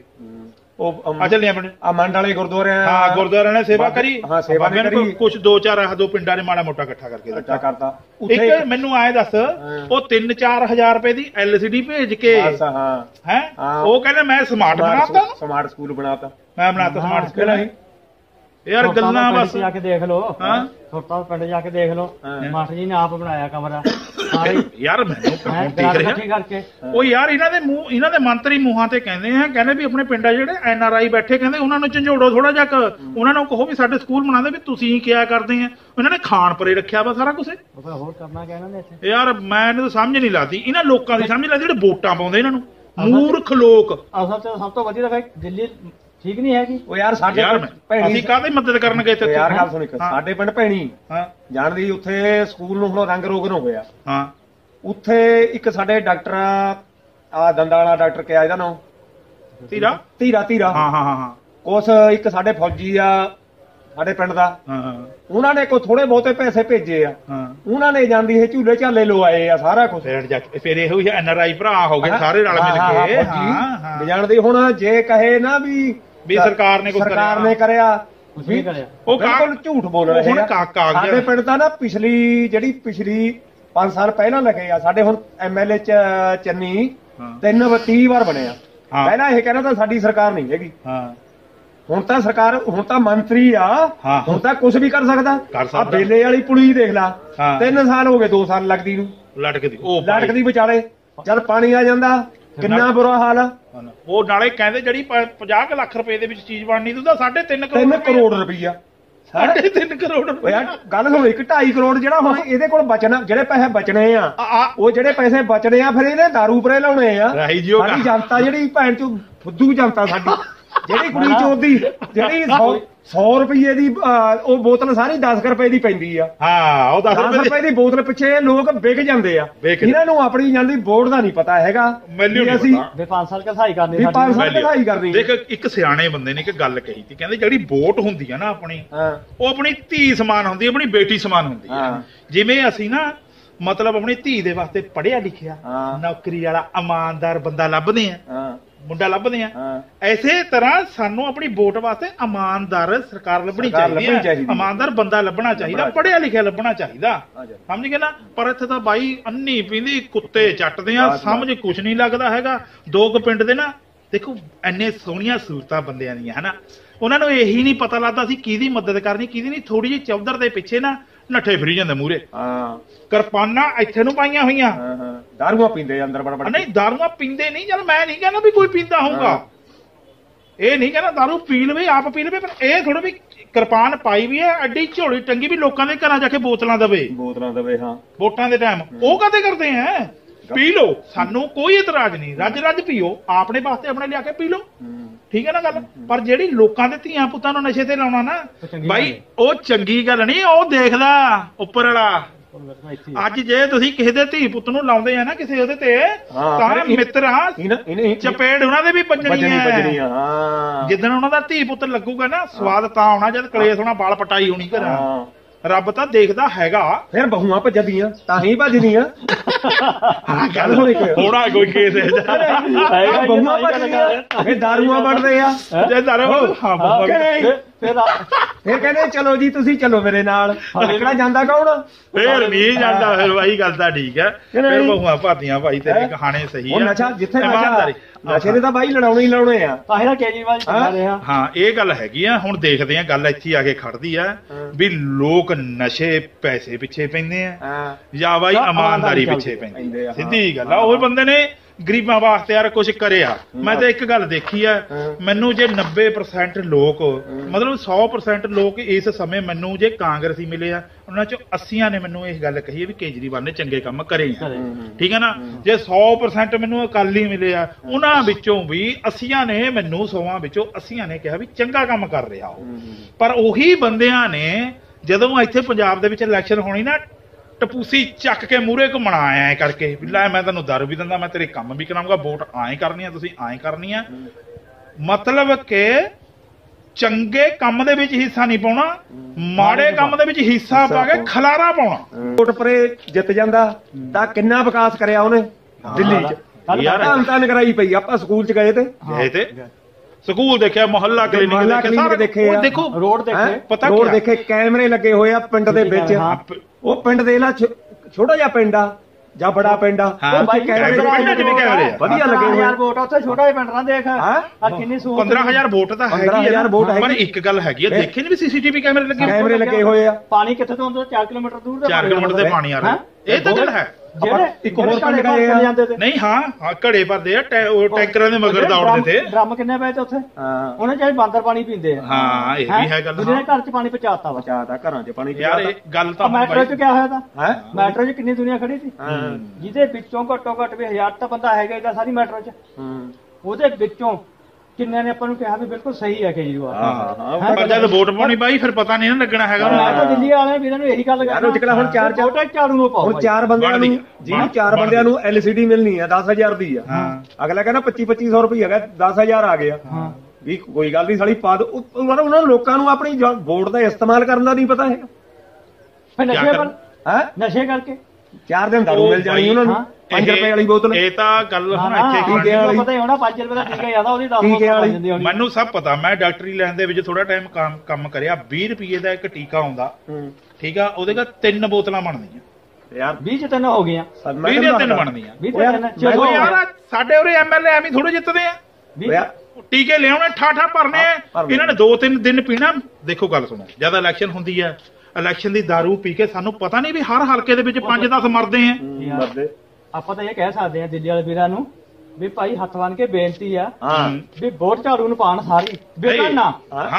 ਉਹ ਆ ਝੱਲੀਆਂ ਪਿੰਡ ਆ ਮੰਡ ਵਾਲੇ ਗੁਰਦੁਆਰੇ, ਹਾਂ ਗੁਰਦੁਆਰਿਆਂ ਨੇ ਸੇਵਾ ਕਰੀ, ਹਾਂ ਸੇਵਾ ਕਰੀ, ਕੁਛ ਦੋ ਚਾਰ ਆਹ ਦੋ ਪਿੰਡਾਂ ਨੇ ਮਾੜਾ ਮੋਟਾ ਇਕੱਠਾ ਕਰਕੇ ਇਕੱਠਾ ਕਰਤਾ। ਇੱਕ ਮੈਨੂੰ ਆਏ ਦੱਸ, ਉਹ ਤਿੰਨ ਚਾਰ ਹਜ਼ਾਰ ਰੁਪਏ ਦੀ ਐਲ ਸੀ ਡੀ ਭੇਜ ਕੇ ਹੈ ਉਹ ਕਹਿੰਦੇ ਮੈਂ ਸਮਾਰਟ ਬਣਾਤਾ, ਸਮਾਰਟ ਸਕੂਲ ਬਣਾਤਾ, ਮੈਂ ਬਣਾਤਾ ਸਮਾਰਟ ਸਕੂਲ। ਯਾਰ ਗੱਲਾਂ ਬਸ ਜਾ ਕੇ ਦੇਖ ਲਓ ਹਾਂ ਛੋਟਾ ਪਿੰਡ ਜਾ ਕੇ ਦੇਖ ਲਓ ਮਾਸਟਰ ਜੀ ਨੇ ਆਪ ਬਣਾਇਆ ਕਮਰਾ ਸਾਰੇ ਯਾਰ ਮੈਨੂੰ ਦੇਖ ਰਿਹਾ ਕਰਕੇ ਉਹ ਯਾਰ ਇਹਨਾਂ ਦੇ ਮੂੰਹ ਇਹਨਾਂ ਦੇ ਮੰਤਰੀ ਮੂੰਹਾਂ ਤੇ ਕਹਿੰਦੇ ਆ ਕਹਿੰਦੇ ਵੀ ਆਪਣੇ ਪਿੰਡਾਂ ਜਿਹੜੇ ਐਨ ਆਰ ਆਈ ਬੈਠੇ ਕਹਿੰਦੇ ਉਹਨਾਂ ਨੂੰ ਝੰਜੋੜੋ ਥੋੜਾ ਜਿਹਾ ਉਹਨਾਂ ਨੂੰ ਕਹੋ ਵੀ ਸਾਡੇ ਸਕੂਲ ਬਣਾਉਂਦੇ ਵੀ ਤੁਸੀਂ ਕਿਆ ਕਰਦੇ ਆ ਉਹਨਾਂ ਨੇ ਖਾਣ ਪਰੇ ਰੱਖਿਆ ਵਾ ਸਾਰਾ ਕੁਝ ਹੋਰ ਕਰਨਾ ਕਿਆ ਇਹਨਾਂ ਨੇ ਇੱਥੇ ਯਾਰ ਮੈਨੂੰ ਸਮਝ ਨਹੀਂ ਲੱਗਦੀ ਇਹਨਾਂ ਲੋਕਾਂ ਦੀ ਸਮਝ ਲੱਗਦੀ ਜਿਹੜੇ ਵੋਟਾਂ ਪਾਉਂਦੇ ਇਹਨਾਂ ਨੂੰ ਮੂਰਖ ਲੋਕ ਅਸਲ ਚ ਸਭ ਤੋਂ ਵਧੀਆ ਤਾਂ ਦਿੱਲੀ ਠੀਕ ਨਹੀਂ ਹੈਗੀ ਉਹ ਯਾਰ ਸਾਡੇ ਭੈਣੀ ਅਸੀਂ ਕਾਹਦੀ ਮਦਦ ਕਰਨ ਗਏ ਤੇ ਯਾਰ ਗੱਲ ਸੁਣ ਸਾਡੇ ਪਿੰਡ ਭੈਣੀ ਹਾਂ ਜਾਣਦੀ ਉੱਥੇ ਸਕੂਲ ਨੂੰ ਹੁਣ ਰੰਗ ਰੋਗਨ ਹੋ ਗਿਆ ਹਾਂ ਉੱਥੇ ਇੱਕ ਸਾਡੇ ਡਾਕਟਰ ਆ ਦੰਦਾਂ ਵਾਲਾ ਡਾਕਟਰ ਕਿਹਾ ਇਹਦਾ ਨਾਮ ਧੀਰਾ ਧੀਰਾ ਧੀਰਾ ਹਾਂ ਹਾਂ ਹਾਂ ਕੁਛ ਇੱਕ ਸਾਡੇ ਫੌਜੀ ਆ ਸਾਡੇ ਪਿੰਡ ਦਾ ਹਾਂ ਉਹਨਾਂ ਨੇ ਕੋਈ ਥੋੜੇ ਬਹੁਤੇ ਪੈਸੇ ਭੇਜੇ ਆ ਹਾਂ ਉਹਨਾਂ ਨੇ ਜਾਂਦੀ ਇਹ ਝੂਲੇ ਝਾਲੇ ਲਵਾਏ ਆ ਸਾਰਾ ਕੁਝ ਫਿਰ ਜਾ ਕੇ ਫਿਰ ਇਹੋ ਜਿਹੇ ਐਨ ਆਰ ਆਈ ਭਰਾ ਹੋ ਗਏ ਸਾਰੇ ਰਲ ਮਿਲ ਕੇ ਹਾਂ ਹਾਂ ਜਾਣਦੀ ਹੁਣ ਜੇ ਕਹੇ ਨਾ ਵੀ ਵੀ ਸਰਕਾਰ ਨੇ ਕੁਝ ਸਰਕਾਰ ਨੇ ਕਰਿਆ ਵੀ ਕਰਿਆ ਉਹ ਬਿਲਕੁਲ ਝੂਠ ਬੋਲ ਰਹੇ ਹੁਣ ਆ ਕਾਗਜ਼ ਸਾਡੇ ਪਿੰਡ ਦਾ ਨਾ ਪਿਛਲੀ ਜਿਹੜੀ ਪਿਛਲੀ ਪੰਜ ਸਾਲ ਪਹਿਲਾਂ ਲੱਗੇ ਆ ਸਾਡੇ ਹੁਣ ਐਮ ਐਲ ਏ ਚੰਨੀ ਤਿੰਨ ਤੀਹ ਵਾਰ ਬਣਿਆ ਪਹਿਲਾਂ ਇਹ ਕਹਿੰਦਾ ਤਾਂ ਸਾਡੀ ਸਰਕਾਰ ਨਹੀਂ ਹੈਗੀ ਹਾਂ ਹੁਣ ਤਾਂ ਸਰਕਾਰ ਹੁਣ ਤਾਂ ਮੰਤਰੀ ਆ ਹੁਣ ਤਾਂ ਕੁਝ ਵੀ ਕਰ ਸਕਦਾ ਆ ਬੇਲੇ ਵਾਲੀ ਪੁਲੀ ਦੇਖ ਲਾ ਤਿੰਨ ਸਾਲ ਹੋ ਗਏ ਦੋ ਸਾਲ ਲੱਗਦੀ ਨੂੰ ਲਟਕਦੀ ਉਹ ਲਟਕਦੀ ਵਿਚਾਲੇ ਜਦ ਪਾਣੀ ਆ ਜਾਂਦਾ ਕਿੰਨਾ ਬੁਰਾ ਹਾਲ ਆ ਉਹ ਨਾਲੇ ਕਹਿੰਦੇ ਜਿਹੜੀ ਪੰਜਾਹ ਲੱਖ ਰੁਪਏ ਦੇ ਵਿੱਚ ਚੀਜ਼ ਬਣਨੀ ਉਹਦਾ ਸਾਢੇ ਤਿੰਨ ਕਰੋੜ ਤਿੰਨ ਕਰੋੜ ਰੁਪਈਆ ਸਾਢੇ ਤਿੰਨ ਕਰੋੜ ਯਾਰ ਗੱਲ ਸੁਣੋ ਇੱਕ ਢਾਈ ਕਰੋੜ ਜਿਹੜਾ ਹੁਣ ਇਹਦੇ ਕੋਲ ਬਚਣਾ ਜਿਹੜੇ ਪੈਸੇ ਬਚਣੇ ਆ ਉਹ ਜਿਹੜੇ ਪੈਸੇ ਬਚਣੇ ਆ ਫਿਰ ਇਹਨੇ ਦਾਰੂ ਪਰੇ ਲਾਉਣੇ ਆ ਸਾਡੀ ਜਨਤਾ ਜਿਹੜੀ ਭੈਣ ਚੋਂ ਫੁੱਦੂ ਜਨਤਾ ਸਾਡੀ ਜਿਹੜੀ ਕੁੜੀ ਚੋਦੀ ਜਿਹੜੀ ਸੌ ਰੁਪਏ ਦੀ ਉਹ ਬੋਤਲ ਸਾਰੀ ਦਸ ਰੁਪਏ ਦੀ ਪੈਂਦੀ ਆ ਹਾਂ ਉਹ ਦਸ ਰੁਪਏ ਦੀ ਬੋਤਲ ਪਿੱਛੇ ਲੋਕ ਵਿਕ ਜਾਂਦੇ ਆ ਇਹਨਾਂ ਨੂੰ ਆਪਣੀ ਜਾਂਦੀ ਬੋਰਡ ਦਾ ਨਹੀਂ ਪਤਾ ਹੈਗਾ ਅਸੀਂ ਪੰਜ ਸਾਲ ਕਸਾਈ ਕਰਨੀ ਵੀ ਪੰਜ ਸਾਲ ਕਸਾਈ ਕਰਨੀ ਦੇਖ ਇੱਕ ਸਿਆਣੇ ਬੰਦੇ ਨੇ ਇੱਕ ਗੱਲ ਕਹੀ ਸੀ ਕਹਿੰਦੇ ਜਿਹੜੀ ਵੋਟ ਹੁੰਦੀ ਆ ਨਾ ਆਪਣੀ ਉਹ ਆਪਣੀ ਧੀ ਸਮਾਨ ਹੁੰਦੀ ਆਪਣੀ ਬੇਟੀ ਸਮਾਨ ਹੁੰਦੀ ਆ ਜਿਵੇਂ ਅਸੀਂ ਨਾ ਮਤਲਬ ਆਪਣੀ ਧੀ ਦੇ ਵਾਸਤੇ ਪੜ੍ਹਿਆ ਲਿਖਿਆ ਨੌਕਰੀ ਵਾਲਾ ਇਮਾਨਦਾਰ ਬੰਦਾ ਲੱਭਦੇ ਆ ਮੁੰਡਾ ਲੱਭਦੇ ਆ ਐਸੇ ਤਰ੍ਹਾਂ ਸਾਨੂੰ ਆਪਣੀ ਵੋਟ ਵਾਸਤੇ ਇਮਾਨਦਾਰ ਸਰਕਾਰ ਲੱਭਣੀ ਚਾਹੀਦੀ ਹੈ ਇਮਾਨਦਾਰ ਬੰਦਾ ਲੱਭਣਾ ਚਾਹੀਦਾ ਪੜ੍ਹਿਆ ਲਿਖਿਆ ਲੱਭਣਾ ਚਾਹੀਦਾ ਸਮਝ ਗਏ ਨਾ ਪਰ ਇੱਥੇ ਤਾਂ ਬਾਈ ਅੰਨੀ ਪੀਂਦੀ ਕੁੱਤੇ ਚੱਟਦੇ ਆ ਸਮਝ ਕੁਝ ਨਹੀਂ ਲੱਗਦਾ ਹੈਗਾ ਦੋ ਕੁ ਪਿੰਡ ਦੇ ਨਾ ਦੇਖੋ ਇੰਨੇ ਸੋਹਣੀਆਂ ਸੂਰਤਾਂ ਬੰਦਿਆਂ ਦੀਆਂ ਹਨਾ ਉਹਨਾਂ ਨੂੰ ਇਹੀ ਨਹੀਂ ਪਤਾ ਲੱਗਦਾ ਸੀ ਕਿਹਦੀ ਮਦਦ ਕਰਨੀ ਕਿਹਦੀ ਨਹੀਂ ਥੋੜੀ ਜਿਹੀ ਚੌਧਰ ਦੇ ਪਿੱਛੇ ਨਾ ਨੱਠੇ ਫਿਰੀ ਜਾਂਦੇ ਮੂਹਰੇ ਹਾਂ ਕਿਰਪਾਨਾਂ ਇੱਥੇ ਨੂੰ ਪਾਈਆਂ ਹੋਈਆਂ ਦਾਰੂਆਂ ਪੀਂਦੇ ਅੰਦਰ ਬੜ ਬੜ ਨਹੀਂ ਦਾਰੂਆਂ ਪੀਂਦੇ ਨਹੀਂ ਚਲ ਮੈਂ ਨਹੀਂ ਕਹਿੰਦਾ ਵੀ ਕੋਈ ਪੀਂਦਾ ਹੋਊਗਾ ਇਹ ਨਹੀਂ ਕਹਿੰਦਾ ਦਾਰੂ ਪੀ ਲਵੇ ਆਪ ਪੀ ਲਵੇ ਪਰ ਇਹ ਥੋੜਾ ਵੀ ਕਿਰਪਾਨ ਪਾਈ ਵੀ ਹੈ ਐਡੀ ਝੋਲੀ ਟੰਗੀ ਵੀ ਲੋਕਾਂ ਦੇ ਘਰਾਂ ਜਾ ਕੇ ਬੋਤਲਾਂ ਦਵੇ ਬੋਤਲਾਂ ਦਵੇ ਹਾਂ ਵੋਟਾਂ ਦੇ ਟਾਈਮ ਉਹ ਕਾਹਦੇ ਕਰਦੇ ਆ ਪੀ ਲਓ ਸਾਨੂੰ ਕੋਈ ਇਤਰਾਜ਼ ਨਹੀਂ ਰੱਜ ਰੱਜ ਪੀਓ ਆਪਣੇ ਵਾਸਤੇ ਆਪਣੇ ਲਿਆ ਕੇ ਪੀ ਲਓ ਠੀਕ ਹੈ ਨਾ ਗੱਲ ਪਰ ਜਿਹੜੀ ਲੋਕਾਂ ਦੇ ਧੀਆਂ ਪੁੱਤਾਂ ਨੂੰ ਨਸ਼ੇ ਤੇ ਲਾਉਣਾ ਨਾ ਬਾਈ ਉਹ ਚੰਗੀ ਗੱਲ ਨਹੀਂ ਉਹ ਦੇਖਦਾ ਉੱਪਰ ਵਾਲਾ ਅੱਜ ਜੇ ਤੁਸੀਂ ਕਿਸੇ ਦੇ ਧੀ ਪੁੱਤ ਨੂੰ ਲਾਉਂਦੇ ਆ ਨਾ ਕਿਸੇ ਉਹਦੇ ਤੇ ਤਾਂ ਮਿੱਤਰ ਆ ਚਪੇੜ ਉਹਨਾਂ ਦੇ ਵੀ ਵੱਜਣੀ ਹੈ ਜਿੱਦਣ ਉਹਨਾਂ ਦਾ ਧੀ ਪੁੱਤ ਲੱਗੂਗਾ ਨਾ ਸਵਾਦ ਤਾਂ ਆਉਣਾ ਜਦ ਕਲੇਸ਼ ਹੋਣਾ ਵਾਲ ਪਟਾਈ ਹੋਣੀ ਘਰਾਂ ਰੱਬ ਤਾਂ ਦੇਖਦਾ ਹੈਗਾ ਫਿਰ ਬਹੂਆਂ ਭੱਜਦੀਆਂ ਤਾਂ ਹੀ ਭੱਜਦੀਆਂ ਗੱਲ ਹੁਣ ਥੋੜਾ ਕੋਈ ਕੇਸ ਹੈ ਬਹੂਆਂ ਭੱਜਦੀਆਂ ਇਹ ਦਾਰੂਆਂ ਵੜਦੇ ਆ ਜੇ ਦਾਰੂ ਫਿਰ ਕਹਿੰਦੇ ਚਲੋ ਜੀ ਤੁਸੀਂ ਚਲੋ ਮੇਰੇ ਨਾਲ ਕਿਹੜਾ ਜਾਂਦਾ ਕੌਣ ਫੇਰ ਨਹੀਂ ਜਾਂਦਾ ਫਿਰ ਬਾਈ ਗੱਲ ਤਾਂ ਠੀਕ ਹੈ ਫਿਰ ਬਹੂਆਂ ਭਾਦੀਆਂ ਭਾਈ ਤੇਰੇ ਕਹਾਣੇ ਸਹੀ ਆ ਨਸ਼ਾ ਜਿੱਥੇ ਨਸ਼ਾ ਨਸ਼ੇ ਦੇ ਤਾਂ ਬਾਈ ਲੜਾਉਣੇ ਹੀ ਲਾਉਣੇ ਆ ਤਾਂ ਇਹਦਾ ਕੇਜਰੀਵਾਲ ਚੱਲ ਰਿਹਾ ਹਾਂ ਇਹ ਗੱਲ ਹੈਗੀ ਆ ਹੁਣ ਦੇਖਦੇ ਆ ਗੱਲ ਇੱਥੇ ਆ ਕੇ ਖੜਦੀ ਆ ਵੀ ਲੋਕ ਨਸ਼ੇ ਪੈਸੇ ਪਿੱਛੇ ਪੈਂਦੇ ਆ ਜਾਂ ਬਾਈ ਇਮਾਨਦਾਰੀ ਪਿੱਛੇ ਪੈਂਦੇ ਸਿੱਧੀ ਗੱਲ ਆ ਉਹ ਬੰਦੇ ਨੇ ਗਰੀਬਾਂ ਵਾਸਤੇ ਯਾਰ ਕੁਝ ਕਰਿਆ ਮੈਂ ਤਾਂ ਇੱਕ ਗੱਲ ਦੇਖੀ ਆ ਮੈਨੂੰ ਜੇ ਨੱਬੇ ਪ੍ਰਸੈਂਟ ਲੋਕ ਮਤਲਬ ਸੌ ਪ੍ਰਸੈਂਟ ਲੋਕ ਇਸ ਸਮੇਂ ਮੈਨੂੰ ਜੇ ਕਾਂਗਰਸੀ ਮਿਲੇ ਆ ਉਹਨਾਂ ਚੋਂ ਅੱਸੀਆਂ ਨੇ ਮੈਨੂੰ ਇਹ ਗੱਲ ਕਹੀ ਹੈ ਵੀ ਕੇਜਰੀਵਾਲ ਨੇ ਚੰਗੇ ਕੰਮ ਕਰੇ ਆ ਠੀਕ ਹੈ ਨਾ ਜੇ ਸੌ ਪ੍ਰਸੈਂਟ ਮੈਨੂੰ ਅਕਾਲੀ ਮਿਲੇ ਆ ਉਹਨਾਂ ਵਿੱਚੋਂ ਵੀ ਅੱਸੀਆਂ ਨੇ ਮੈਨੂੰ ਸੌਆਂ ਵਿੱਚੋਂ ਅੱਸੀਆਂ ਨੇ ਕਿਹਾ ਵੀ ਚੰਗਾ ਕੰਮ ਕਰ ਰਿਹਾ ਉਹ ਪਰ ਉਹੀ ਬੰਦਿਆਂ ਨੇ ਜਦੋਂ ਇੱਥੇ ਪੰਜਾਬ ਦੇ ਵਿੱਚ ਇਲੈਕਸ਼ਨ ਹੋਣੀ ਨਾ ਟਪੂਸੀ ਚੱਕ ਕੇ ਮੂਹਰੇ ਘੁੰਮਣਾ ਐ ਕਰਕੇ ਵੀ ਲੈ ਮੈਂ ਤੈਨੂੰ ਦਾਰੂ ਵੀ ਦਿੰਦਾ ਮੈਂ ਤੇਰੇ ਕੰਮ ਵੀ ਕਰਾਂਗਾ ਵੋਟ ਐਂ ਕਰਨੀ ਆ ਤੁਸੀਂ ਐਂ ਕਰਨੀ ਆ ਮਤਲਬ ਕਿ ਚੰਗੇ ਕੰਮ ਦੇ ਵਿੱਚ ਹਿੱਸਾ ਨਹੀਂ ਪਾਉਣਾ ਮਾੜੇ ਕੰਮ ਦੇ ਵਿੱਚ ਹਿੱਸਾ ਪਾ ਕੇ ਖਲਾਰਾ ਪਾਉਣਾ ਵੋਟ ਪਰੇ ਜਿੱਤ ਜਾਂਦਾ ਤਾਂ ਕਿੰਨਾ ਵਿਕਾਸ ਕਰਿਆ ਉਹਨੇ ਦਿੱਲੀ 'ਚ ਯਾਰ ਧੰਨ ਕਰਾਈ ਪਈ ਆਪਾਂ ਸਕੂਲ 'ਚ ਗਏ ਤੇ ਗਏ ਤੇ ਸਕੂਲ ਦੇਖਿਆ ਮੁਹੱਲਾ ਕਲੀਨਿਕ ਦੇਖੇ ਦੇਖੋ ਰੋਡ ਦੇਖੇ ਪਤਾ ਰੋਡ ਦੇਖੇ ਕੈਮਰੇ ਲੱਗੇ ਹੋਏ ਆ ਪਿੰਡ ਦੇ ਵਿੱਚ ਉਹ ਪਿੰਡ ਦੇ ਲਾ ਛੋਟਾ ਜਿਹਾ ਪਿੰਡ ਆ ਜਾਂ ਬੜਾ ਪਿੰਡ ਆ ਹਾਂ, ਉੱਥੇ ਬਾਈ, ਕੈਮਰੇ ਪਿੰਡਾਂ 'ਚ ਵੀ ਕੈਮਰੇ ਆ। ਵਧੀਆ ਲੱਗੇ ਹੋਏ ਹਜ਼ਾਰ ਵੋਟ ਆ ਉੱਥੇ, ਛੋਟਾ ਜਿਹਾ ਪਿੰਡ ਨਾ ਦੇਖ ਆ ਕਿੰਨੀ ਸਹੂਲਤ। ਪੰਦਰਾਂ ਹਜ਼ਾਰ ਵੋਟ ਤਾਂ ਹੈਗੀ ਪੰਦਰਾਂ ਹਜ਼ਾਰ ਵੋਟ ਆ, ਪਰ ਹੈਗੀ। ਇੱਕ ਗੱਲ ਹੈਗੀ ਆ, ਦੇਖੇ ਨੀ ਵੀ ਸੀਸੀਟੀਵੀ ਕੈਮਰੇ ਲੱਗੇ ਕੈਮਰੇ ਲੱਗੇ ਹੋਏ ਆ। ਪਾਣੀ ਕਿੱਥੇ ਤੋਂ ਆਉਂਦਾ? ਚਾਰ ਕਿਲੋਮੀਟਰ ਦੂਰ ਦਾ ਚਾਰ ਕਿਲੋਮੀਟਰ ਦੇ ਪਾਣੀ ਆ ਰਿਹਾ, ਇਹ ਤਾਂ ਗੱਲ ਹੈ। ਜਿਹੜੇ ਇੱਕ ਹੋਰ ਜਿਹੜੇ ਪਿੰਡ ਗਏ ਆ। ਜਾਂਦੇ ਤੇ ਨਹੀਂ ਹਾਂ ਹਾਂ, ਘੜੇ ਭਰਦੇ ਆ, ਟੈ- ਉਹ ਟੈਂਕਰਾਂ ਦੇ ਮਗਰ ਦੌੜਦੇ ਤੇ। ਡਰਮ ਕਿੰਨੇ ਪਏ ਤੇ ਉੱਥੇ? ਹਾਂ ਉਹਨੇ ਚਾਹੇ ਬਾਂਦਰ ਪਾਣੀ ਪੀਂਦੇ ਆ। ਹਾਂ ਇਹ ਵੀ ਹੈ ਗੱਲ। ਜਿਹਨੇ ਘਰ ਚ ਪਾਣੀ ਪਹੁੰਚਾਤਾ ਵਾ। ਚਾਹਤਾ ਘਰਾਂ 'ਚ ਪਾਣੀ ਯਾਰ ਇਹ ਗੱਲ ਤਾਂ ਮੈਟਰੋ ਚ ਕਿਆ ਹੋਇਆ ਤਾਂ? ਹੈ ਮੈਟਰੋ ਚ ਕਿੰਨੀ ਦੁਨੀਆ ਖੜੀ ਸੀ, ਹਾਂ ਜਿਹਦੇ ਵਿੱਚੋਂ ਘੱਟੋ ਘੱਟ ਵੀ ਹਜ਼ਾਰ ਤਾਂ ਬੰਦਾ ਹੈਗਾ ਇਹਦਾ ਸਾਰੀ ਮੈਟਰੋ ਚ। ਹੂੰ ਉਹਦੇ ਵਿੱਚੋਂ ਕਿੰਨਿਆਂ ਨੇ ਆਪਾਂ ਨੂੰ ਕਿਹਾ ਵੀ ਬਿਲਕੁਲ ਸਹੀ ਹੈ ਕੇਜਰੀਵਾਲ। ਹਾਂ ਹਾਂ ਪਰ ਜਦ ਵੋਟ ਪਾਉਣੀ ਬਾਈ ਫਿਰ ਪਤਾ ਨਹੀਂ ਨਾ ਲੱਗਣਾ ਹੈਗਾ। ਮੈਂ ਤਾਂ ਦਿੱਲੀ ਵਾਲਿਆਂ ਵੀਰਾਂ ਨੂੰ ਇਹੀ ਗੱਲ ਯਾਰ ਉਹ ਜਿਹੜਾ ਹੁਣ ਚਾਰ ਚਾਰ ਵੋਟਾਂ ਝਾੜੂ ਨੂੰ ਪਾਓ। ਹੁਣ ਚਾਰ ਬੰਦਿਆਂ ਨੂੰ ਬਣਦੀ ਆ। ਜਿਹਨੂੰ ਚਾਰ ਬੰਦਿਆਂ ਨੂੰ ਐਲ ਸੀ ਡੀ ਮਿਲਣੀ ਆ ਦਸ ਹਜ਼ਾਰ ਦੀ ਆ। ਹਾਂ ਅਗਲਾ ਕਹਿੰਦਾ ਪੱਚੀ ਪੱਚੀ ਸੌ ਰੁਪਏ ਹੈਗਾ, ਦਸ ਹਜ਼ਾਰ ਆ ਗਿਆ। ਹਾਂ ਵੀ ਕੋਈ ਗੱਲ ਨਹੀਂ ਸਾਲੀ ਪਾ ਦੋ। ਉਹਨਾਂ ਨੂੰ ਲੋਕਾਂ ਨੂੰ ਆਪਣੀ ਜੋ ਵੋਟ ਦਾ ਇਸਤੇਮਾਲ ਕਰਨ ਦਾ ਨਹੀਂ ਪਤਾ ਹੈਗਾ। ਫਿਰ ਨਸ਼ੇ ਪਰ ਹੈ ਨਸ਼ੇ ਕਰਕੇ ਚਾਰ ਦਿਨ ਦਾਰੂ ਮਿਲ ਜਾਣੀ ਉਹਨਾਂ ਨੂੰ, ਪੰਜ ਰੁਪਏ ਵਾਲੀ ਬੋਤਲ। ਇਹ ਤਾਂ ਗੱਲ ਹੁਣ ਹਾਂ, ਇੱਥੇ ਹਾਂ, ਟੀਕੇ ਵਾਲੀ। ਪਤਾ ਹੀ ਹੋਣਾ ਪੰਜ ਰੁਪਏ ਦਾ ਟੀਕਾ ਜ਼ਿਆਦਾ ਉਹਦੀ ਦਸ ਟੀਕੇ ਵਾਲੀ। ਜਾਂਦੀ ਹੋਣੀ। ਮੈਨੂੰ ਸਭ ਪਤਾ, ਮੈਂ ਡਾਕਟਰੀ ਲਾਈਨ ਦੇ ਵਿੱਚ ਥੋੜਾ ਟਾਈਮ ਕੰਮ ਕੰਮ ਕਰਿਆ। ਵੀਹ ਰੁਪਏ ਦਾ ਇੱਕ ਟੀਕਾ ਆਉਂਦਾ, ਹੂੰ ਠੀਕ ਆ, ਉਹਦੇ ਦਾ ਤਿੰਨ ਬੋਤਲਾਂ ਬਣਦੀਆਂ। ਯਾਰ ਵੀਹ ਚ ਤਿੰਨ ਹੋ ਗਈਆਂ। ਵੀਹ ਦੀਆਂ ਤਿੰਨ ਬਣਦੀਆਂ। ਵੀਹ ਉਹ ਯਾਰ, ਚ ਤਿੰਨ ਮੈਂ- ਚਲੋ ਉਹ ਯਾਰ ਸਾਡੇ ਉਰੇ ਐਮਐਲਏ ਐਵੇਂ ਥੋੜੇ ਜਿੱਤਦੇ ਆ। ਵੀਹ ਯਾਰ ਟੀਕੇ ਲਿਆਉਣੇ ਠਾਠਾ ਭਰਨੇ ਆ। ਹਾਂ, ਭਰਨੇ। ਇਹਨਾਂ ਨੇ ਦੋ ਤਿੰਨ ਦਿਨ ਪੀਣਾ। ਦੇਖੋ ਗੱਲ ਸੁਣੋ, ਜਦ ਇਲੈਕਸ਼ਨ ਹੁੰਦੀ ਹੈ, ਇਲੈਕਸ਼ਨ ਦੀ ਦਾਰੂ ਪੀ ਕੇ ਸਾਨੂੰ ਪਤਾ ਨਹੀਂ ਵੀ ਹਰ ਹਲਕੇ ਦੇ ਵਿੱਚ ਪੰਜ ਦਸ ਮਰਦੇ ਆ। ਹੂੰ, ਮਰਦੇ ਆਪਾਂ ਤਾਂ ਇਹ ਕਹਿ ਸਕਦੇ ਆ ਦਿੱਲੀ ਵਾਲੇ ਵੀਰਾਂ ਨੂੰ ਵੀ ਭਾਈ ਹੱਥ ਬੰਨ ਕੇ ਬੇਨਤੀ ਆ ਹਾਂ ਵੀ ਵੋਟ ਝਾੜੂ ਨੂੰ ਪਾਣ ਸਾਰੀ ਵਿਕਣ ਨਾ।